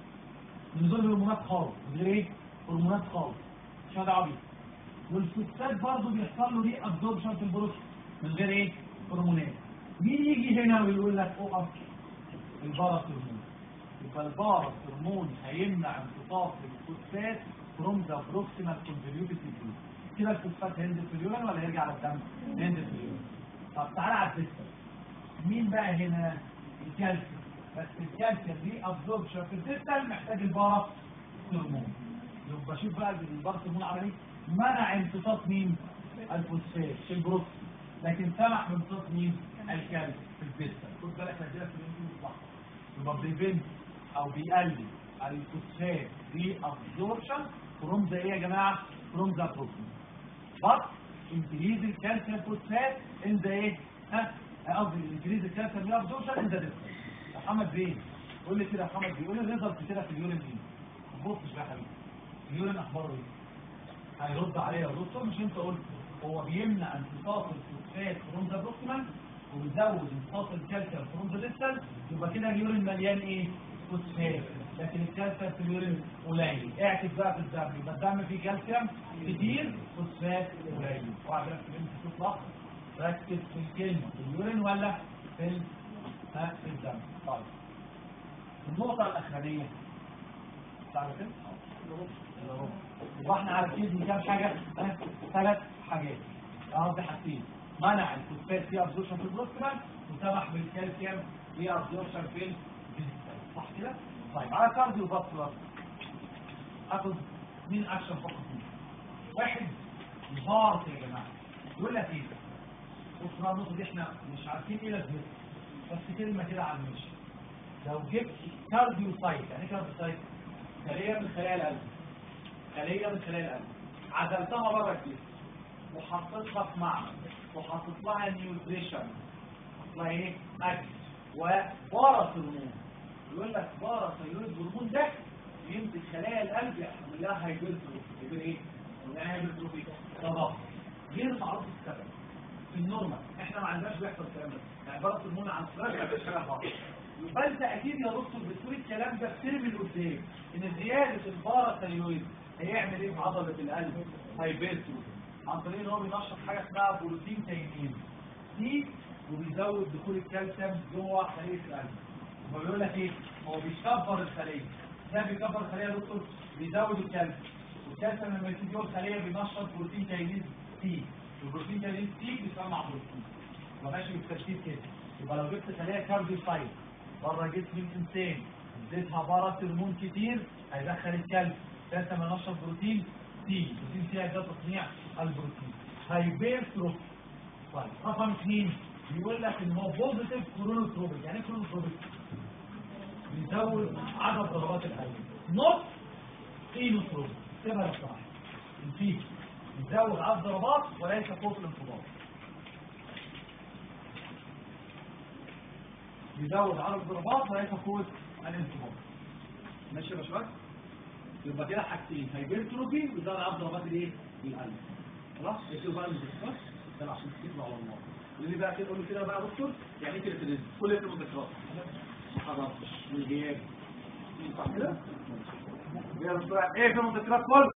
من غير هرمونات خالص، من غير ايه؟ هرمونات خالص، مش دعوه بيه. والفوسفات برضه بيحصل له ري ابزوربشن في البروكس من غير ايه؟ هرمونات. مين يجي هنا ويقول لك اقف؟ البارا هرمون. يبقى البارا هرمون هيمنع امتصاص الفوسفات فروم ذا بروكسيمال كونفوليوتد تيبيول. كده الفوسفات هينزل في اليورين ولا هيرجع على الدم؟ هينزل في اليورين. طب تعالى على الديستال. مين بقى هنا؟ الكالسيوم. بس الكالسيوم دي ابزوربشن في الديستال محتاج البارا هرمون. يبقى شوف بقى البارا هرمون عمل ايه؟ منع امتصاص مين؟ الفوسفات في البروكس، لكن سمح بامتصاص مين؟ الكالسيوم في الديستال. خد بالك هديلك في الانجليزي صح. يبقى بريفنت او بيقلل الفوسفات دي ابزوربشن فروم ذا ايه يا جماعه؟ فروم ذا بروتين. بس انكريز الكالسيوم فوسفات ان ذا ايه؟ ها قصدي انكريز الكالسيوم دي ابزوربشن ان ذا ديستال. محمد بيه قول لي كده يا محمد بيه، قول لي الريزلت كده في اليورين ايه؟ ما تبصش بقى يا حبيبي، اليورين اخباره ايه؟ هيرد عليا يا دكتور مش انت قلت هو بيمنع امتصاص الفوسفات فروم ذا بروكسيمال وبيزود امتصاص الكالسيوم فروم ذا ديستال. يبقى كده اليورين مليان ايه؟ فوسفات، لكن الكالسيوم في اليورين قليل. اعكس بقى في الدم، يبقى الدم فيه كالسيوم كتير فوسفات قليل. اوعى كده تكلمني في صوت لحظه، ركز في الكلمه في اليورين ولا في ال... ها في الدم. طيب النقطه الاخرانيه تعرف كده؟ يبقى احنا عارفين كام حاجه؟ ها ثلاث حاجات. قصدي حاجتين، منع الفوسفات في ابزوربشن في البروكسيمال وسمح بالكالسيوم في ابزوربشن في الديستال. صح كده؟ طيب على كارديو فاسكولار اخد مين اكشن فقط مين؟ واحد الهارت يا جماعه. يقول لك ايه؟ بص بقى النقطه دي احنا مش عارفين ايه لازمتها، بس كلمه كده على المشي. لو جبت كارديو سايت، يعني ايه كارديو سايت؟ خليه من خلايا القلب، خليه من خلايا القلب عزلتها بره الجسم وحطيتها في معمل وحطيت لها نيوتريشن، حطيت لها ايه؟ اكل وبارا هرمون. يقول لك بارا هرمون ده يمسك خلايا القلب يعمل لها هايبرتروفي. يبقى ايه؟ يعني هايبرتروفي تضخم غير معروف السبب. في النورمال احنا ما عندناش بيحصل الكلام ده، يعني بارا هرمون عن صغير ما فيش حاجه خالص. يبقى انت اكيد يا دكتور بتقول الكلام ده بترمي لقدام ان زياده البارا ثايرويد هيعمل ايه في عضله القلب؟ هايبرتروفي عن طريق ان هو بينشط حاجه اسمها بروتين كاينين دي وبيزود دخول الكالسيوم جوه خليه القلب. هو بيقول لك ايه؟ هو بيكبر الخليه. ده بيكبر الخليه يا دكتور بيزود الكالسيوم، والكالسيوم لما يجي جوه الخليه بينشط بروتين كاينين سي، والبروتين كاينين سي بيسمع بروتين. يبقى ماشي بالترتيب كده. يبقى لو جبت خليه كارديو سايت بره جسم الانسان اديتها بارا هرمون كتير هيدخل الكالسيوم، كالسيوم ينشط بروتين سي، بروتين سي ده تصنيع البروتين. هايبرتروفي طيب رقم اثنين بيقول لك ان هو بوزيتيف كرونوتروبيك. يعني ايه كرونوتروبيك؟ بيزود عدد ضربات القلب. نوت اينوتروبيك. سيبها للصراحه. نسيت. بيزود عدد ضربات وليس قوه الانقباض. بيزود عدد الضربات وليس قوه الانقباض. ماشي يا باشمهندس؟ يبقى كده حاجتين، هايبرتروفي ويزود عدد ضربات الايه؟ القلب. خلاص؟ اكتبوا بقى المذكرات ده عشان تكتبوا على الله. اللي بقى كده قول لي كده بقى يا دكتور يعني ايه كده كل اللي المذكرات ما حضرتش والغياب صح كده؟ يا دكتور ايه في المذكرات كله؟